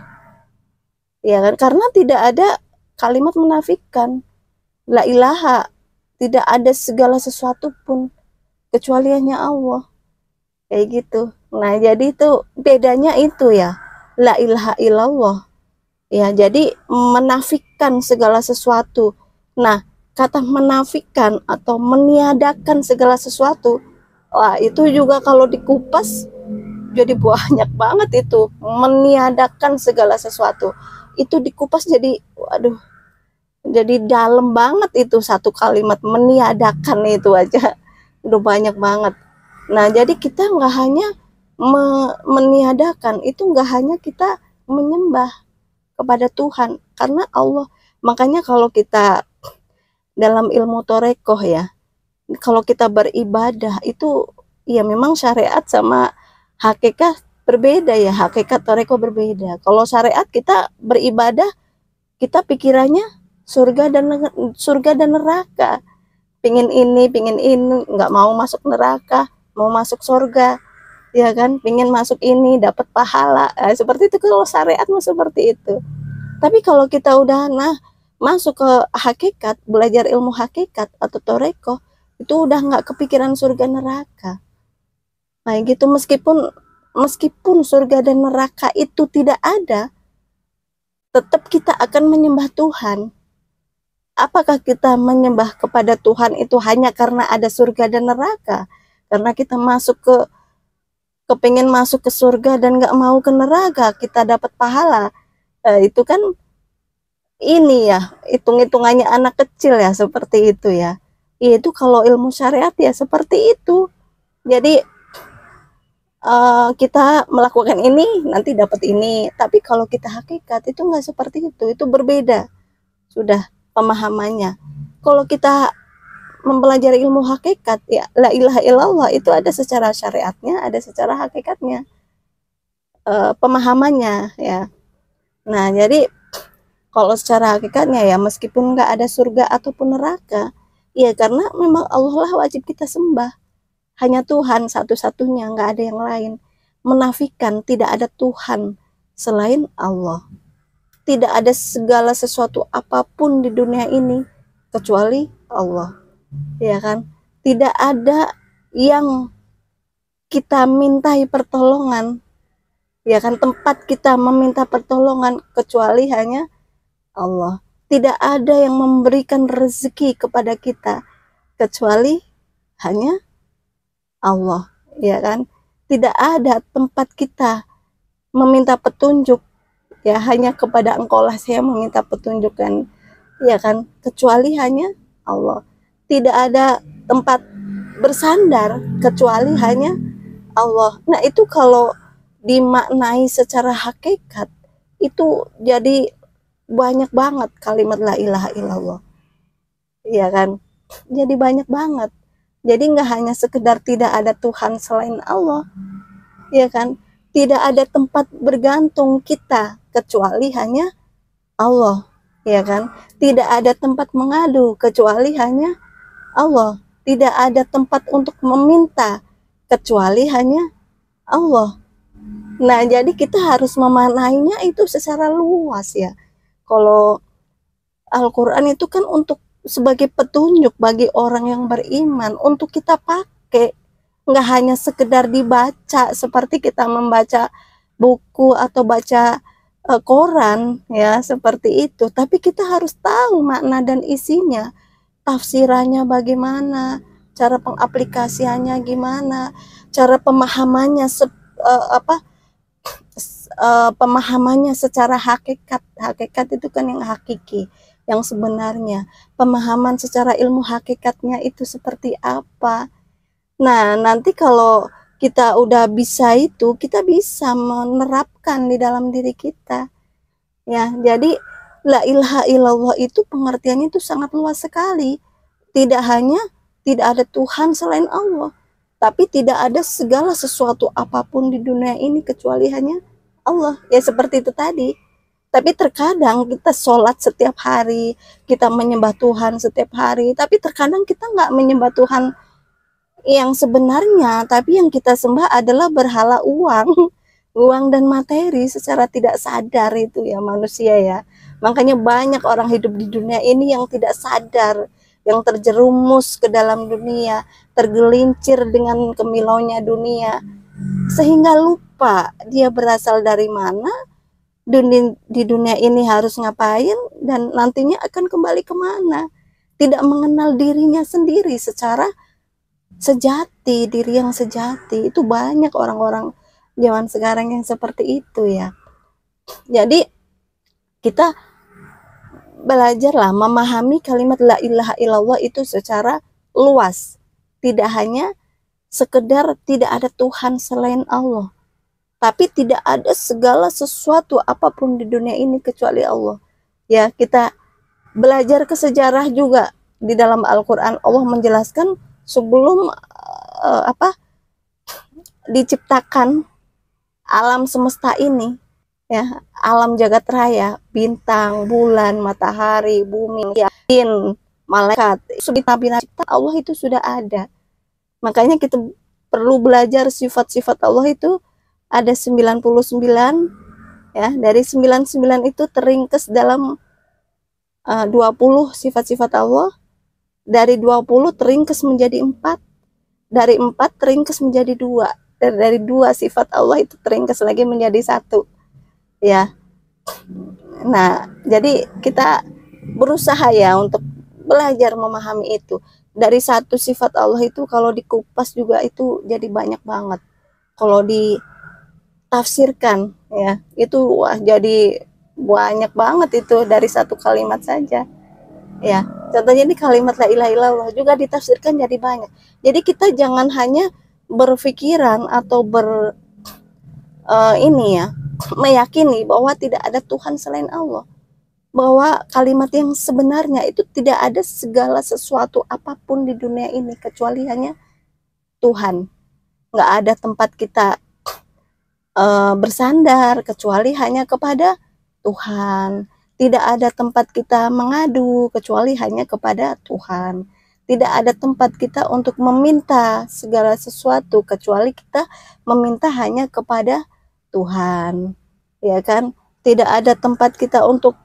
Ya kan? Karena tidak ada kalimat menafikan. La ilaha, tidak ada segala sesuatu pun kecuali hanya Allah. Kayak gitu. Nah, jadi itu bedanya itu ya. La ilaha illallah. Ya, jadi menafikan segala sesuatu. Nah, kata menafikan atau meniadakan segala sesuatu, wah itu juga kalau dikupas jadi banyak banget itu. Meniadakan segala sesuatu itu dikupas jadi waduh, jadi dalam banget itu satu kalimat meniadakan itu aja udah banyak banget. Nah jadi kita nggak hanya me meniadakan, itu nggak hanya kita menyembah kepada Tuhan, karena Allah. Makanya kalau kita dalam ilmu torekoh ya, kalau kita beribadah itu ya memang syariat sama hakikat berbeda ya, hakikat torekoh berbeda. Kalau syariat kita beribadah, kita pikirannya surga dan surga dan neraka, pingin ini pingin ini, nggak mau masuk neraka, mau masuk surga, ya kan, pingin masuk ini dapat pahala. Nah, seperti itu kalau syariat mah seperti itu. Tapi kalau kita udah nah masuk ke hakikat, belajar ilmu hakikat atau toreko, itu udah nggak kepikiran surga neraka. Nah gitu, meskipun meskipun surga dan neraka itu tidak ada, tetap kita akan menyembah Tuhan. Apakah kita menyembah kepada Tuhan itu hanya karena ada surga dan neraka? Karena kita masuk ke, kepengen masuk ke surga dan gak mau ke neraka, kita dapat pahala. Eh, itu kan ini ya, hitung-hitungannya anak kecil ya, seperti itu ya. Itu kalau ilmu syariat ya seperti itu. Jadi uh, kita melakukan ini nanti dapat ini, tapi kalau kita hakikat itu nggak seperti itu, itu berbeda sudah pemahamannya. Kalau kita mempelajari ilmu hakikat ya, la ilaha illallah itu ada secara syariatnya, ada secara hakikatnya, uh, pemahamannya ya. Nah jadi kalau secara hakikatnya ya, meskipun nggak ada surga ataupun neraka, ya karena memang Allah lah wajib kita sembah. Hanya Tuhan satu-satunya, nggak ada yang lain. Menafikan tidak ada Tuhan selain Allah. Tidak ada segala sesuatu apapun di dunia ini kecuali Allah. Ya kan? Tidak ada yang kita mintai pertolongan. Ya kan, tempat kita meminta pertolongan kecuali hanya Allah. Tidak ada yang memberikan rezeki kepada kita kecuali hanya Allah, ya kan? Tidak ada tempat kita meminta petunjuk, ya hanya kepada Engkau lah saya meminta petunjuk kan, ya kan? Kecuali hanya Allah. Tidak ada tempat bersandar kecuali hanya Allah. Nah itu kalau dimaknai secara hakikat itu jadi banyak banget kalimat la ilaha illallah, ya kan? Jadi banyak banget. Jadi nggak hanya sekedar tidak ada Tuhan selain Allah, ya kan? Tidak ada tempat bergantung kita kecuali hanya Allah, ya kan? Tidak ada tempat mengadu kecuali hanya Allah. Tidak ada tempat untuk meminta kecuali hanya Allah. Nah, jadi kita harus memaknainya itu secara luas ya. Kalau Al-Quran itu kan untuk sebagai petunjuk bagi orang yang beriman untuk kita pakai, nggak hanya sekedar dibaca seperti kita membaca buku atau baca uh, koran ya seperti itu, tapi kita harus tahu makna dan isinya, tafsirannya bagaimana, cara pengaplikasiannya gimana, cara pemahamannya se, uh, apa Uh, pemahamannya secara hakikat. Hakikat itu kan yang hakiki, yang sebenarnya. Pemahaman secara ilmu hakikatnya itu seperti apa. Nah, nanti kalau kita udah bisa itu, kita bisa menerapkan di dalam diri kita. Ya, jadi la ilaha illallah itu pengertiannya itu sangat luas sekali. Tidak hanya tidak ada Tuhan selain Allah, tapi tidak ada segala sesuatu apapun di dunia ini kecuali hanya Allah, ya seperti itu tadi. Tapi terkadang kita sholat setiap hari, kita menyembah Tuhan setiap hari, tapi terkadang kita nggak menyembah Tuhan yang sebenarnya, tapi yang kita sembah adalah berhala uang, uang dan materi secara tidak sadar itu ya manusia ya. Makanya banyak orang hidup di dunia ini yang tidak sadar, yang terjerumus ke dalam dunia, tergelincir dengan kimilaunya dunia, sehingga lupa dia berasal dari mana, dunia, di dunia ini harus ngapain, dan nantinya akan kembali kemana. Tidak mengenal dirinya sendiri secara sejati, diri yang sejati. Itu banyak orang-orang zaman sekarang yang seperti itu ya. Jadi kita belajarlah memahami kalimat la ilaha illallah itu secara luas. Tidak hanya sekedar tidak ada Tuhan selain Allah, tapi tidak ada segala sesuatu apapun di dunia ini kecuali Allah. Ya, kita belajar ke sejarah juga di dalam Al-Quran. Allah menjelaskan sebelum uh, apa diciptakan alam semesta ini, ya, alam jagat raya, bintang, bulan, matahari, bumi, jin, malaikat, nabi-nabi Allah itu sudah ada. Makanya kita perlu belajar sifat-sifat Allah itu ada sembilan puluh sembilan ya. Dari sembilan puluh sembilan itu teringkas dalam uh, dua puluh sifat-sifat Allah. Dari dua puluh teringkas menjadi empat. Dari empat teringkas menjadi dua. Dan dari dua sifat Allah itu teringkas lagi menjadi satu. Ya. Nah, jadi kita berusaha ya untuk belajar memahami itu. Dari satu sifat Allah itu kalau dikupas juga itu jadi banyak banget. Kalau ditafsirkan ya, itu wah jadi banyak banget itu dari satu kalimat saja. Ya, contohnya ini kalimat la ilaha illallah juga ditafsirkan jadi banyak. Jadi kita jangan hanya berpikiran atau ber uh, ini ya, meyakini bahwa tidak ada Tuhan selain Allah, bahwa kalimat yang sebenarnya itu tidak ada segala sesuatu apapun di dunia ini kecuali hanya Tuhan. Nggak ada tempat kita uh, bersandar kecuali hanya kepada Tuhan. Tidak ada tempat kita mengadu kecuali hanya kepada Tuhan. Tidak ada tempat kita untuk meminta segala sesuatu kecuali kita meminta hanya kepada Tuhan. Ya kan? Tidak ada tempat kita untuk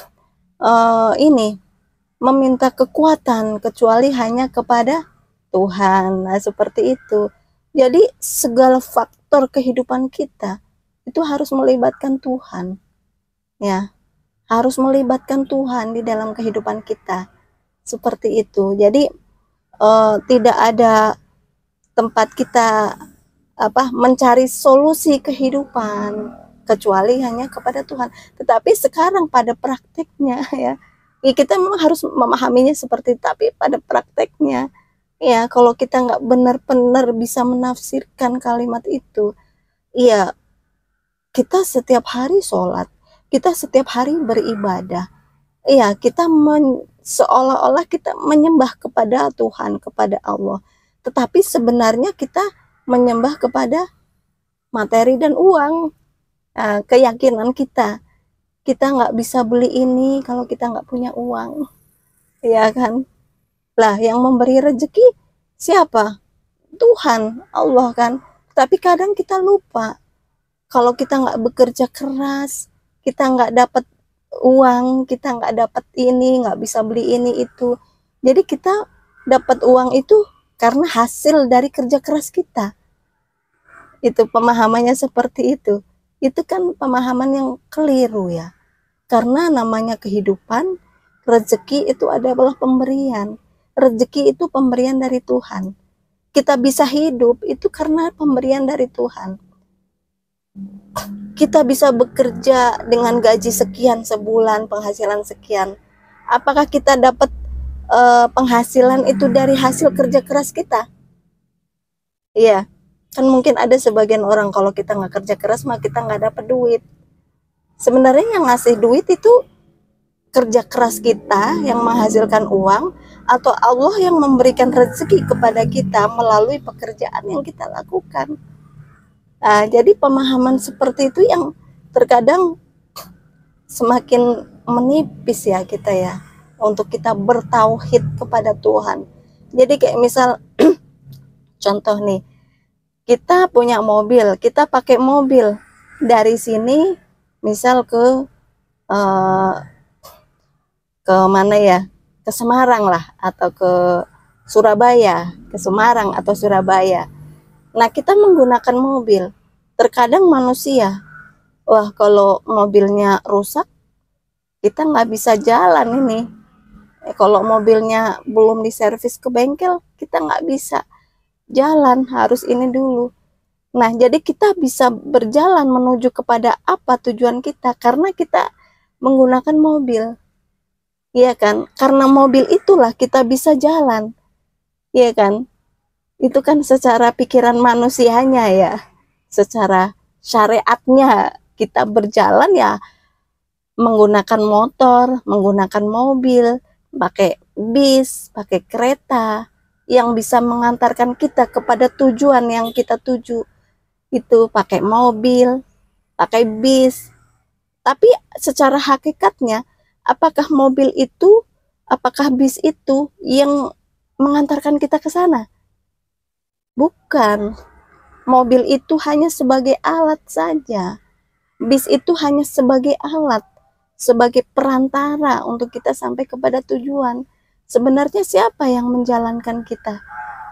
uh, ini meminta kekuatan kecuali hanya kepada Tuhan. Nah, seperti itu. Jadi segala faktor kehidupan kita itu harus melibatkan Tuhan. Ya, harus melibatkan Tuhan di dalam kehidupan kita. Seperti itu. Jadi uh, tidak ada tempat kita apa mencari solusi kehidupan kecuali hanya kepada Tuhan. Tetapi sekarang pada prakteknya ya, ya kita memang harus memahaminya seperti itu, tapi pada prakteknya ya kalau kita nggak benar-benar bisa menafsirkan kalimat itu, ya kita setiap hari sholat, kita setiap hari beribadah, iya kita seolah-olah kita menyembah kepada Tuhan, kepada Allah, tetapi sebenarnya kita menyembah kepada materi dan uang. Nah, keyakinan kita, kita nggak bisa beli ini kalau kita nggak punya uang, ya kan? Lah, yang memberi rezeki siapa? Tuhan, Allah kan. Tapi kadang kita lupa, kalau kita nggak bekerja keras, kita nggak dapat uang, kita nggak dapat ini, nggak bisa beli ini itu. Jadi kita dapat uang itu karena hasil dari kerja keras kita. Itu pemahamannya seperti itu. Itu kan pemahaman yang keliru ya. Karena namanya kehidupan, rezeki itu adalah pemberian. Rezeki itu pemberian dari Tuhan. Kita bisa hidup itu karena pemberian dari Tuhan. Kita bisa bekerja dengan gaji sekian sebulan, penghasilan sekian. Apakah kita dapat uh, penghasilan itu dari hasil kerja keras kita? Iya. Kan mungkin ada sebagian orang kalau kita nggak kerja keras mah kita nggak dapat duit. Sebenarnya yang ngasih duit itu kerja keras kita yang menghasilkan uang, atau Allah yang memberikan rezeki kepada kita melalui pekerjaan yang kita lakukan. Nah, jadi pemahaman seperti itu yang terkadang semakin menipis ya kita ya, untuk kita bertauhid kepada Tuhan. Jadi kayak misal contoh nih, kita punya mobil, kita pakai mobil dari sini misal ke uh, ke mana ya, ke Semarang lah, atau ke Surabaya, ke Semarang atau Surabaya. Nah, kita menggunakan mobil. Terkadang manusia, wah kalau mobilnya rusak, kita nggak bisa jalan ini. Eh, kalau mobilnya belum diservis ke bengkel, kita nggak bisa jalan, harus ini dulu. Nah, jadi kita bisa berjalan menuju kepada apa tujuan kita, karena kita menggunakan mobil. Iya kan? Karena mobil itulah kita bisa jalan. Iya kan? Itu kan secara pikiran manusianya ya. Secara syariatnya kita berjalan ya menggunakan motor, menggunakan mobil, pakai bis, pakai kereta yang bisa mengantarkan kita kepada tujuan yang kita tuju. Itu pakai mobil, pakai bis. Tapi secara hakikatnya, apakah mobil itu, apakah bis itu yang mengantarkan kita ke sana? Bukan. Mobil itu hanya sebagai alat saja. Bis itu hanya sebagai alat, sebagai perantara untuk kita sampai kepada tujuan. Sebenarnya siapa yang menjalankan kita?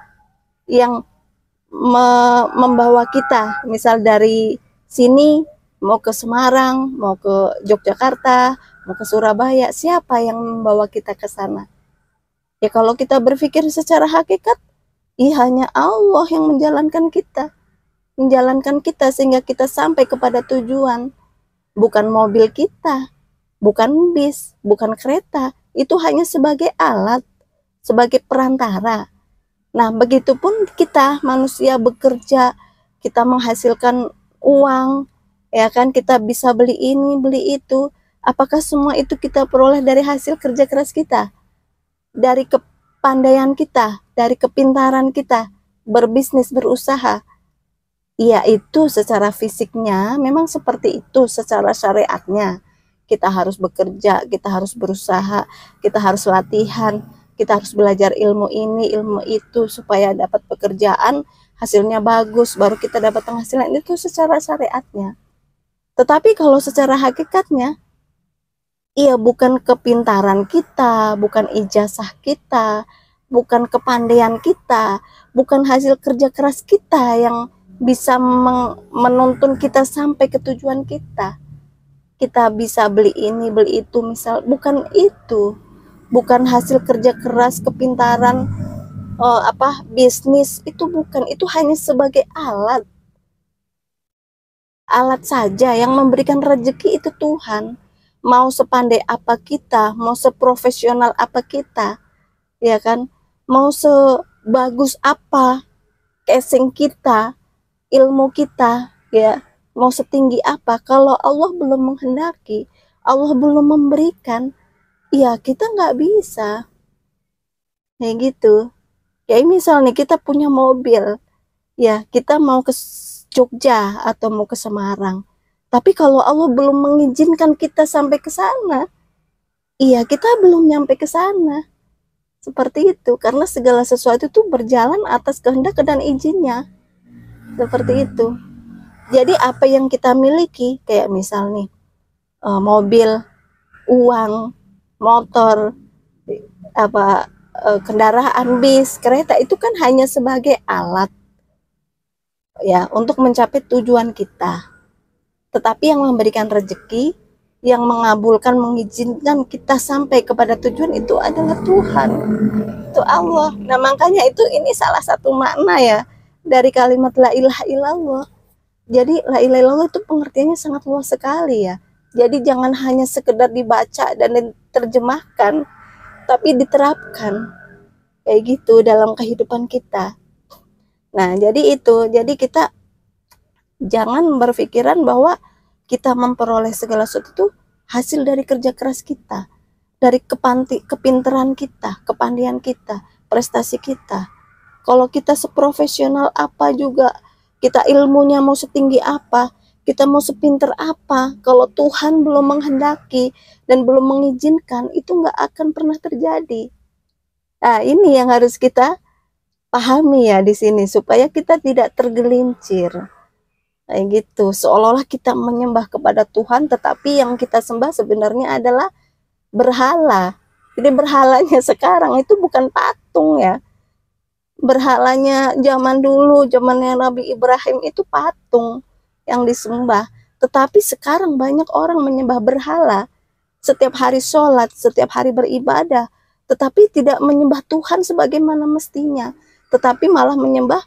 Yang me membawa kita, misal dari sini mau ke Semarang, mau ke Yogyakarta, mau ke Surabaya, siapa yang membawa kita ke sana? Ya kalau kita berpikir secara hakikat, iya hanya Allah yang menjalankan kita, menjalankan kita sehingga kita sampai kepada tujuan. Bukan mobil kita, bukan bis, bukan kereta, itu hanya sebagai alat, sebagai perantara. Nah, begitupun kita manusia bekerja, kita menghasilkan uang, ya kan, kita bisa beli ini, beli itu. Apakah semua itu kita peroleh dari hasil kerja keras kita? Dari kepandaian kita, dari kepintaran kita, berbisnis, berusaha. Ya itu secara fisiknya memang seperti itu secara syariatnya. Kita harus bekerja, kita harus berusaha, kita harus latihan, kita harus belajar ilmu ini, ilmu itu supaya dapat pekerjaan, hasilnya bagus, baru kita dapat penghasilan. Itu secara syariatnya. Tetapi kalau secara hakikatnya, iya bukan kepintaran kita, bukan ijazah kita, bukan kepandaian kita, bukan hasil kerja keras kita yang bisa menuntun kita sampai ke tujuan kita. Kita bisa beli ini, beli itu, misal, bukan itu. Bukan hasil kerja keras, kepintaran, uh, apa bisnis, itu bukan. Itu hanya sebagai alat. Alat saja. Yang memberikan rezeki itu Tuhan. Mau sepandai apa kita, mau seprofesional apa kita, ya kan, mau sebagus apa casing kita, ilmu kita, ya, mau setinggi apa, kalau Allah belum menghendaki, Allah belum memberikan, ya kita nggak bisa. Kayak gitu. Ya misalnya kita punya mobil, ya kita mau ke Jogja atau mau ke Semarang, tapi kalau Allah belum mengizinkan kita sampai ke sana, iya kita belum nyampe ke sana. Seperti itu, karena segala sesuatu itu berjalan atas kehendak dan izinnya. Seperti itu. Jadi apa yang kita miliki, kayak misal nih, uh, mobil, uang, motor, apa uh, kendaraan, bis, kereta, itu kan hanya sebagai alat ya untuk mencapai tujuan kita. Tetapi yang memberikan rezeki, yang mengabulkan, mengizinkan kita sampai kepada tujuan itu adalah Tuhan. Itu Allah. Nah, makanya itu ini salah satu makna ya dari kalimat la ilaha illallah. Jadi la ilaha illallah itu pengertiannya sangat luas sekali ya. Jadi jangan hanya sekedar dibaca dan diterjemahkan, tapi diterapkan kayak gitu dalam kehidupan kita. Nah, jadi itu. Jadi kita jangan berpikiran bahwa kita memperoleh segala sesuatu itu hasil dari kerja keras kita, dari kepanti, kepintaran kita, kepandaian kita, prestasi kita. Kalau kita seprofesional apa juga, kita ilmunya mau setinggi apa, kita mau sepinter apa, kalau Tuhan belum menghendaki dan belum mengizinkan, itu nggak akan pernah terjadi. Nah, ini yang harus kita pahami ya di sini, supaya kita tidak tergelincir. Kayak gitu, seolah-olah kita menyembah kepada Tuhan, tetapi yang kita sembah sebenarnya adalah berhala. Jadi berhalanya sekarang itu bukan patung ya. Berhalanya zaman dulu, zamannya Nabi Ibrahim itu patung yang disembah. Tetapi sekarang banyak orang menyembah berhala. Setiap hari sholat, setiap hari beribadah, tetapi tidak menyembah Tuhan sebagaimana mestinya, tetapi malah menyembah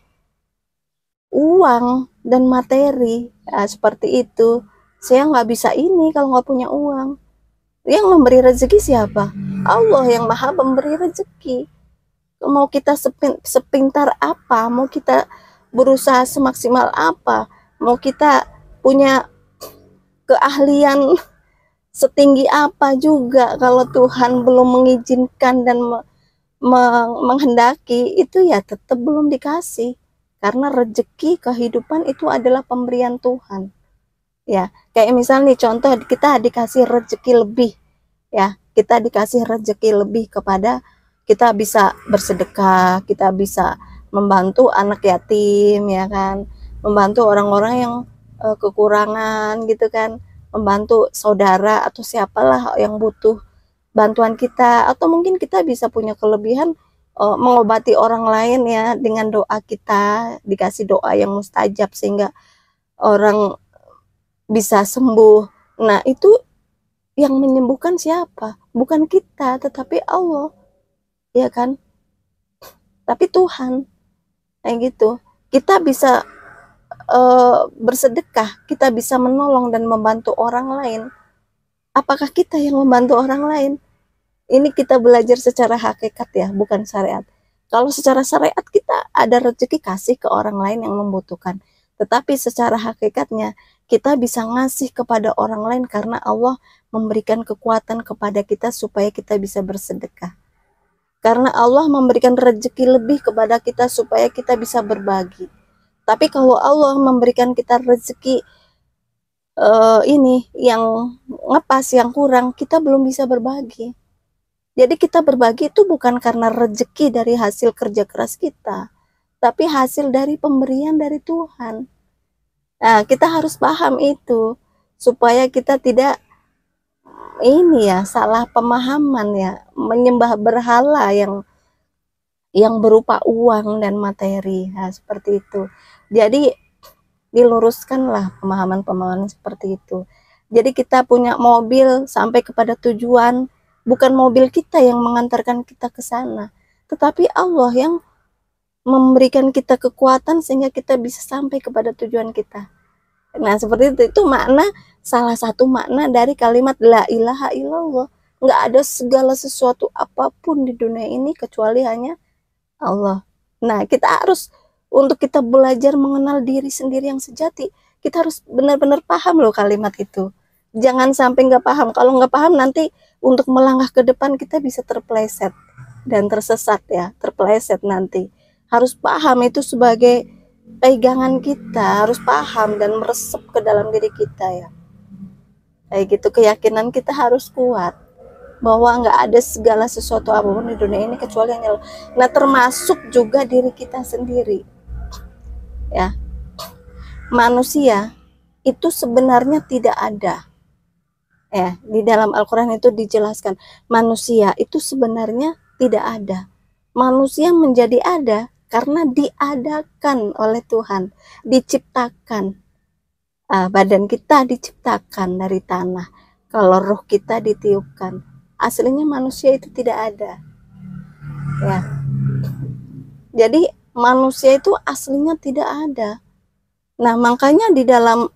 uang dan materi. Nah, seperti itu. Saya nggak bisa ini kalau nggak punya uang. Yang memberi rezeki siapa? Allah yang maha memberi rezeki. Mau kita sepintar apa, mau kita berusaha semaksimal apa, mau kita punya keahlian setinggi apa juga, kalau Tuhan belum mengizinkan dan me me menghendaki, itu ya tetap belum dikasih. Karena rezeki kehidupan itu adalah pemberian Tuhan. Ya, kayak misalnya nih contoh, kita dikasih rezeki lebih, ya, kita dikasih rezeki lebih kepada kita bisa bersedekah, kita bisa membantu anak yatim, ya kan, membantu orang-orang yang uh, kekurangan gitu kan, membantu saudara atau siapalah yang butuh bantuan kita, atau mungkin kita bisa punya kelebihan uh, mengobati orang lain ya dengan doa kita, dikasih doa yang mustajab sehingga orang bisa sembuh. Nah, itu yang menyembuhkan siapa? Bukan kita, tetapi Allah, ya kan? Tapi Tuhan, kayak gitu. Kita bisa uh, bersedekah, kita bisa menolong dan membantu orang lain. Apakah kita yang membantu orang lain? Ini kita belajar secara hakikat ya, bukan syariat. Kalau secara syariat kita ada rezeki kasih ke orang lain yang membutuhkan. Tetapi secara hakikatnya kita bisa ngasih kepada orang lain karena Allah memberikan kekuatan kepada kita supaya kita bisa bersedekah. Karena Allah memberikan rezeki lebih kepada kita supaya kita bisa berbagi. Tapi kalau Allah memberikan kita rezeki uh, ini yang ngepas, yang kurang, kita belum bisa berbagi. Jadi kita berbagi itu bukan karena rezeki dari hasil kerja keras kita, tapi hasil dari pemberian dari Tuhan. Nah, kita harus paham itu supaya kita tidak ini ya salah pemahaman ya, menyembah berhala yang yang berupa uang dan materi. Nah, seperti itu. Jadi diluruskanlah pemahaman-pemahaman seperti itu. Jadi kita punya mobil sampai kepada tujuan, bukan mobil kita yang mengantarkan kita ke sana, tetapi Allah yang memberikan kita kekuatan sehingga kita bisa sampai kepada tujuan kita. Nah, seperti itu. Itu makna, salah satu makna dari kalimat la ilaha illallah. Nggak ada segala sesuatu apapun di dunia ini kecuali hanya Allah. Nah, kita harus, untuk kita belajar mengenal diri sendiri yang sejati, kita harus benar-benar paham loh kalimat itu. Jangan sampai nggak paham. Kalau nggak paham nanti untuk melangkah ke depan kita bisa terpeleset dan tersesat ya, terpeleset nanti. Harus paham itu sebagai pegangan kita, harus paham dan meresap ke dalam diri kita ya. Kayak gitu, keyakinan kita harus kuat bahwa nggak ada segala sesuatu apapun di dunia ini kecuali hanya Allah. Nah, termasuk juga diri kita sendiri ya. Manusia itu sebenarnya tidak ada ya. Di dalam Al-Quran itu dijelaskan manusia itu sebenarnya tidak ada. Manusia menjadi ada karena diadakan oleh Tuhan, diciptakan. Uh, badan kita diciptakan dari tanah. Kalau roh kita ditiupkan, aslinya manusia itu tidak ada ya. Jadi manusia itu aslinya tidak ada. Nah, makanya di dalam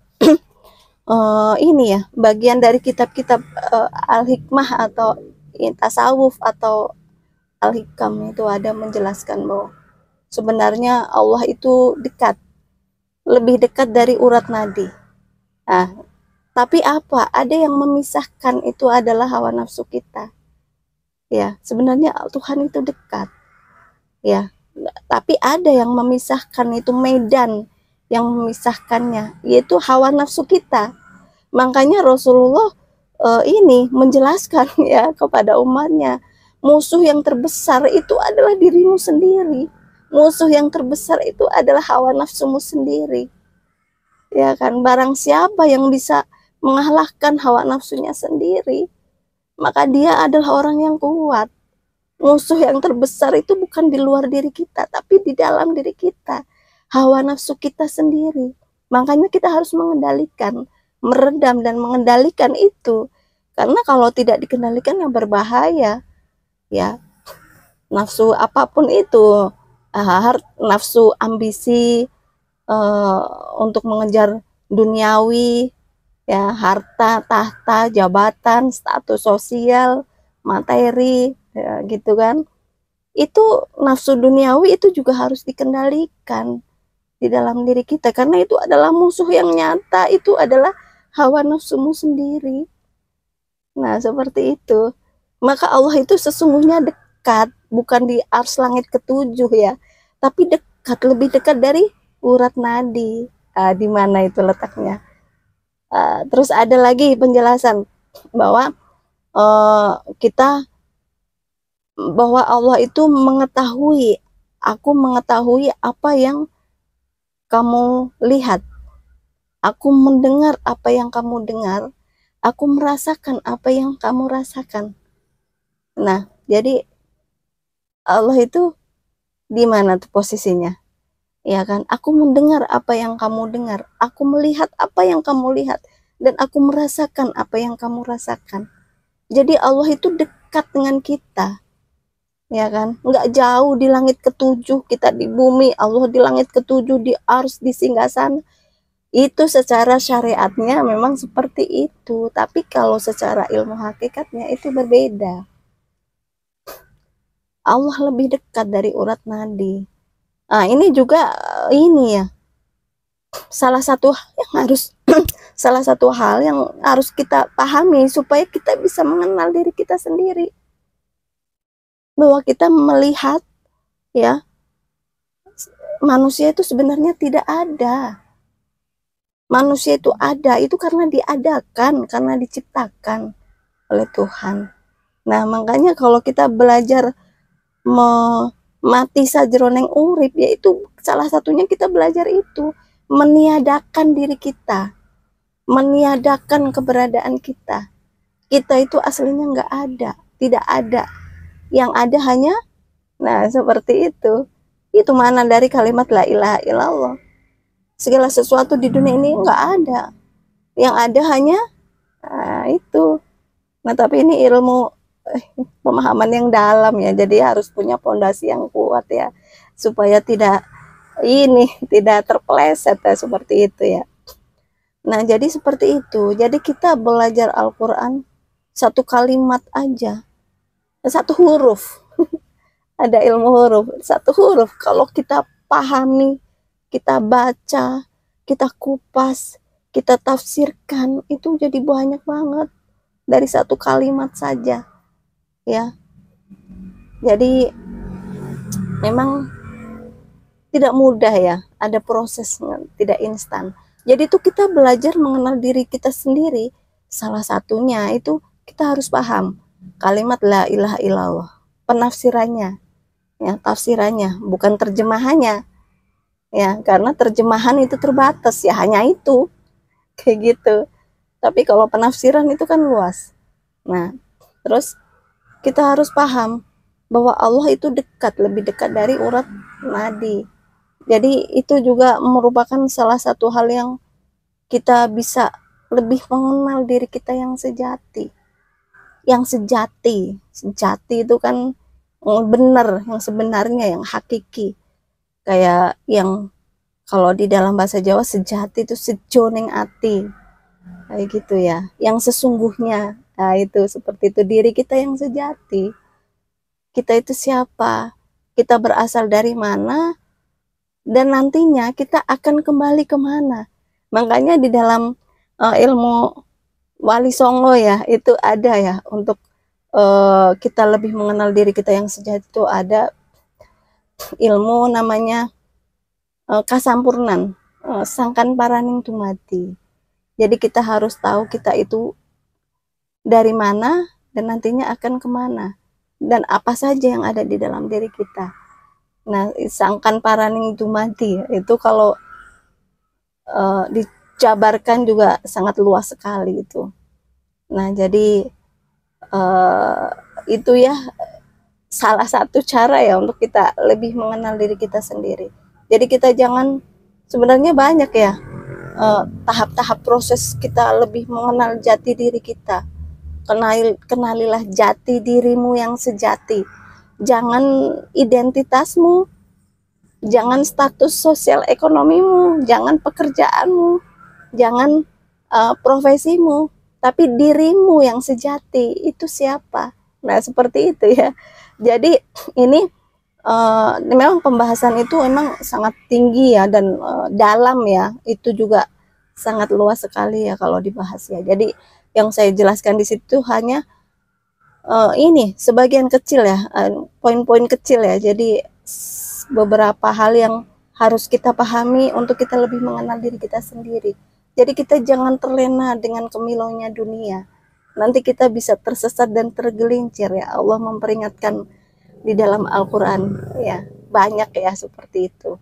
uh, ini ya, bagian dari kitab-kitab uh, Al-Hikmah atau tasawuf atau Al-Hikam itu ada menjelaskan bahwa sebenarnya Allah itu dekat, lebih dekat dari urat nadi. Nah, tapi apa? Ada yang memisahkan, itu adalah hawa nafsu kita. Ya, sebenarnya Tuhan itu dekat. Ya, tapi ada yang memisahkan, itu medan yang memisahkannya, yaitu hawa nafsu kita. Makanya Rasulullah uh, ini menjelaskan ya kepada umatnya, musuh yang terbesar itu adalah dirimu sendiri. Musuh yang terbesar itu adalah hawa nafsumu sendiri. Ya kan, barang siapa yang bisa mengalahkan hawa nafsunya sendiri, maka dia adalah orang yang kuat. Musuh yang terbesar itu bukan di luar diri kita, tapi di dalam diri kita, hawa nafsu kita sendiri. Makanya kita harus mengendalikan, meredam dan mengendalikan itu. Karena kalau tidak dikendalikan yang berbahaya ya. Nafsu apapun itu, nafsu ambisi uh, untuk mengejar duniawi ya, harta, tahta, jabatan, status sosial, materi ya, gitu kan. Itu nafsu duniawi itu juga harus dikendalikan di dalam diri kita, karena itu adalah musuh yang nyata, itu adalah hawa nafsumu sendiri. Nah, seperti itu. Maka Allah itu sesungguhnya dekat, bukan di ars langit ketujuh ya, tapi dekat, lebih dekat dari urat nadi. Uh, di mana itu letaknya? Uh, terus ada lagi penjelasan bahwa uh, kita bahwa Allah itu mengetahui, aku mengetahui apa yang kamu lihat, aku mendengar apa yang kamu dengar, aku merasakan apa yang kamu rasakan. Nah, jadi Allah itu di mana tuh posisinya? Ya kan, aku mendengar apa yang kamu dengar, aku melihat apa yang kamu lihat. dan aku merasakan apa yang kamu rasakan. Jadi Allah itu dekat dengan kita, ya kan? Nggak jauh di langit ketujuh, kita di bumi, Allah di langit ketujuh, di ars, di singgasana. Itu secara syariatnya memang seperti itu, tapi kalau secara ilmu hakikatnya itu berbeda. Allah lebih dekat dari urat nadi. Nah, ini juga ini ya, salah satu yang harus salah satu hal yang harus kita pahami supaya kita bisa mengenal diri kita sendiri, bahwa kita melihat ya manusia itu sebenarnya tidak ada. Manusia itu ada itu karena diadakan, karena diciptakan oleh Tuhan. Nah, makanya kalau kita belajar mati sajroneng urip, yaitu salah satunya kita belajar itu meniadakan diri kita, meniadakan keberadaan kita. Kita itu aslinya nggak ada, tidak ada. Yang ada hanya, nah seperti itu. Itu mana dari kalimat la ilaha illallah. Segala sesuatu di dunia ini nggak ada. Yang ada hanya, nah itu. Nah tapi ini ilmu pemahaman yang dalam ya, jadi harus punya pondasi yang kuat ya, supaya tidak ini tidak terpeleset ya, seperti itu ya. Nah jadi seperti itu, jadi kita belajar Al-Quran satu kalimat aja, satu huruf ada ilmu huruf, satu huruf kalau kita pahami, kita baca, kita kupas, kita tafsirkan, itu jadi banyak banget dari satu kalimat saja ya. Jadi memang tidak mudah ya, ada prosesnya, tidak instan. Jadi itu kita belajar mengenal diri kita sendiri, salah satunya itu kita harus paham kalimat la ilaha illallah, penafsirannya ya, tafsirannya, bukan terjemahannya ya, karena terjemahan itu terbatas ya, hanya itu kayak gitu. Tapi kalau penafsiran itu kan luas. Nah terus kita harus paham bahwa Allah itu dekat, lebih dekat dari urat nadi. Jadi itu juga merupakan salah satu hal yang kita bisa lebih mengenal diri kita yang sejati. Yang sejati, sejati itu kan benar, yang sebenarnya, yang hakiki. Kayak yang kalau di dalam bahasa Jawa sejati itu sejoneng ati, kayak gitu ya, yang sesungguhnya. Nah itu seperti itu, diri kita yang sejati. Kita itu siapa, kita berasal dari mana, dan nantinya kita akan kembali kemana. Makanya di dalam uh, ilmu Wali Songo ya, itu ada ya, untuk uh, kita lebih mengenal diri kita yang sejati itu ada ilmu namanya uh, kasampurnan, uh, sangkan paraning tumati. Jadi kita harus tahu kita itu dari mana dan nantinya akan kemana, dan apa saja yang ada di dalam diri kita. Nah, sangkan paraning tumati itu kalau uh, dijabarkan juga sangat luas sekali itu. Nah, jadi uh, itu ya salah satu cara ya untuk kita lebih mengenal diri kita sendiri. Jadi kita jangan, sebenarnya banyak ya tahap-tahap uh, proses kita lebih mengenal jati diri kita. Kenal, kenalilah jati dirimu yang sejati. Jangan identitasmu, jangan status sosial ekonomimu, jangan pekerjaanmu, jangan uh, profesimu, tapi dirimu yang sejati itu siapa. Nah seperti itu ya. Jadi ini uh, memang pembahasan itu memang sangat tinggi ya, dan uh, dalam ya, itu juga sangat luas sekali ya kalau dibahas ya. Jadi yang saya jelaskan di situ hanya uh, ini sebagian kecil ya, poin-poin uh, kecil ya. Jadi beberapa hal yang harus kita pahami untuk kita lebih mengenal diri kita sendiri. Jadi kita jangan terlena dengan kemilaunya dunia. Nanti kita bisa tersesat dan tergelincir ya. Allah memperingatkan di dalam Al-Quran ya, banyak ya seperti itu.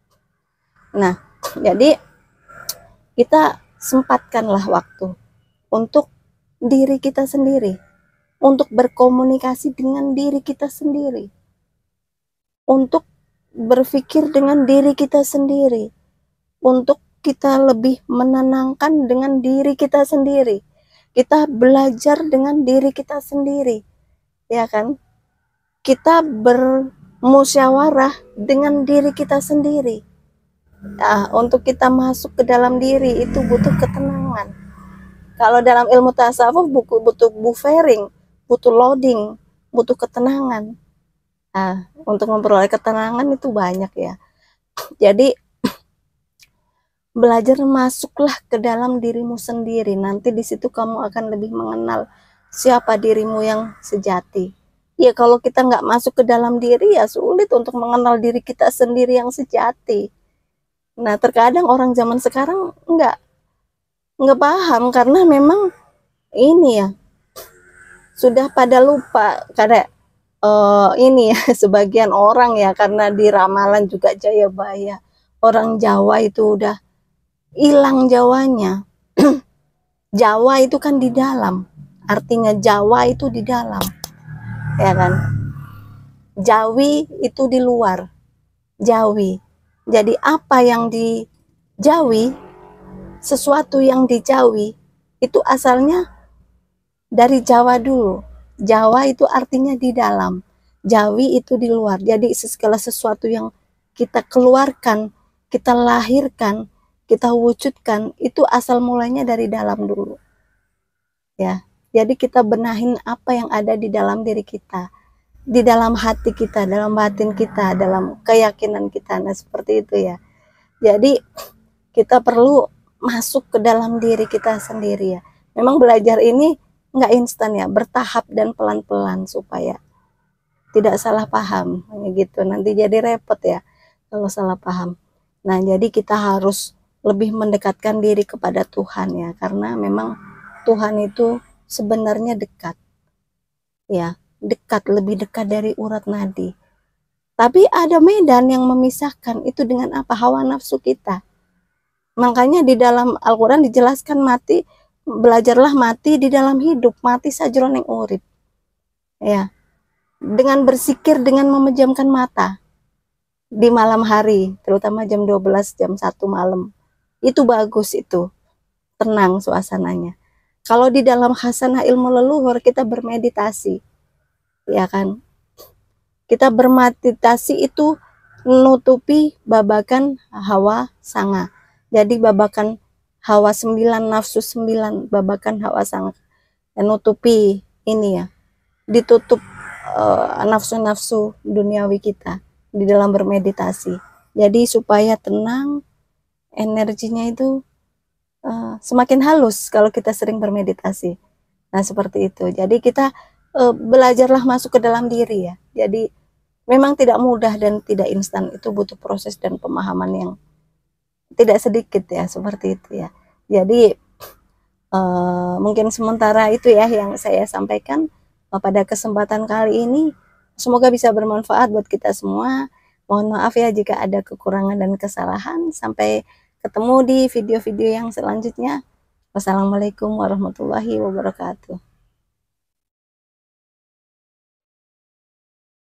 Nah jadi kita sempatkanlah waktu untuk diri kita sendiri, untuk berkomunikasi dengan diri kita sendiri, untuk berpikir dengan diri kita sendiri, untuk kita lebih menenangkan dengan diri kita sendiri. Kita belajar dengan diri kita sendiri, ya kan? Kita bermusyawarah dengan diri kita sendiri. Nah, untuk kita masuk ke dalam diri itu butuh ketenangan. Kalau dalam ilmu tasawuf buku butuh buffering, butuh loading, butuh ketenangan. Nah, untuk memperoleh ketenangan itu banyak ya. Jadi belajar masuklah ke dalam dirimu sendiri. Nanti di situ kamu akan lebih mengenal siapa dirimu yang sejati. Ya kalau kita nggak masuk ke dalam diri ya sulit untuk mengenal diri kita sendiri yang sejati. Nah terkadang orang zaman sekarang nggak nggak paham karena memang ini ya sudah pada lupa karena uh, ini ya sebagian orang ya karena di ramalan juga Jayabaya orang Jawa itu udah hilang Jawanya. Jawa itu kan di dalam, artinya Jawa itu di dalam, ya kan? Jawi itu di luar, Jawi. Jadi apa yang di Jawi, sesuatu yang di Jawi itu asalnya dari Jawa dulu. Jawa itu artinya di dalam, Jawi itu di luar. Jadi segala sesuatu yang kita keluarkan, kita lahirkan, kita wujudkan itu asal mulanya dari dalam dulu ya. Jadi kita benahin apa yang ada di dalam diri kita, di dalam hati kita, dalam batin kita, dalam keyakinan kita. Nah seperti itu ya. Jadi kita perlu masuk ke dalam diri kita sendiri ya. Memang belajar ini nggak instan ya, bertahap dan pelan-pelan supaya tidak salah paham gitu. Nanti jadi repot ya kalau salah paham. Nah jadi kita harus lebih mendekatkan diri kepada Tuhan ya, karena memang Tuhan itu sebenarnya dekat ya, dekat, lebih dekat dari urat nadi. Tapi ada medan yang memisahkan itu dengan apa? Hawa nafsu kita. Makanya di dalam Al-Quran dijelaskan mati, belajarlah mati di dalam hidup, mati sajroning urip ya, dengan bersikir, dengan memejamkan mata di malam hari, terutama jam dua belas, jam satu malam. Itu bagus, itu tenang suasananya. Kalau di dalam khasanah ilmu leluhur kita bermeditasi ya kan, kita bermeditasi itu nutupi babakan hawa sanga. Jadi babakan hawa sembilan, nafsu sembilan, babakan hawa sanga, dan nutupi ini ya, ditutup nafsu-nafsu uh, duniawi kita di dalam bermeditasi. Jadi supaya tenang, energinya itu uh, semakin halus kalau kita sering bermeditasi. Nah seperti itu. Jadi kita uh, belajarlah masuk ke dalam diri ya. Jadi memang tidak mudah dan tidak instan. Itu butuh proses dan pemahaman yang tidak sedikit ya, seperti itu ya. Jadi uh, mungkin sementara itu ya yang saya sampaikan uh, pada kesempatan kali ini. Semoga bisa bermanfaat buat kita semua. Mohon maaf ya jika ada kekurangan dan kesalahan. Sampai ketemu di video-video yang selanjutnya. Wassalamualaikum warahmatullahi wabarakatuh.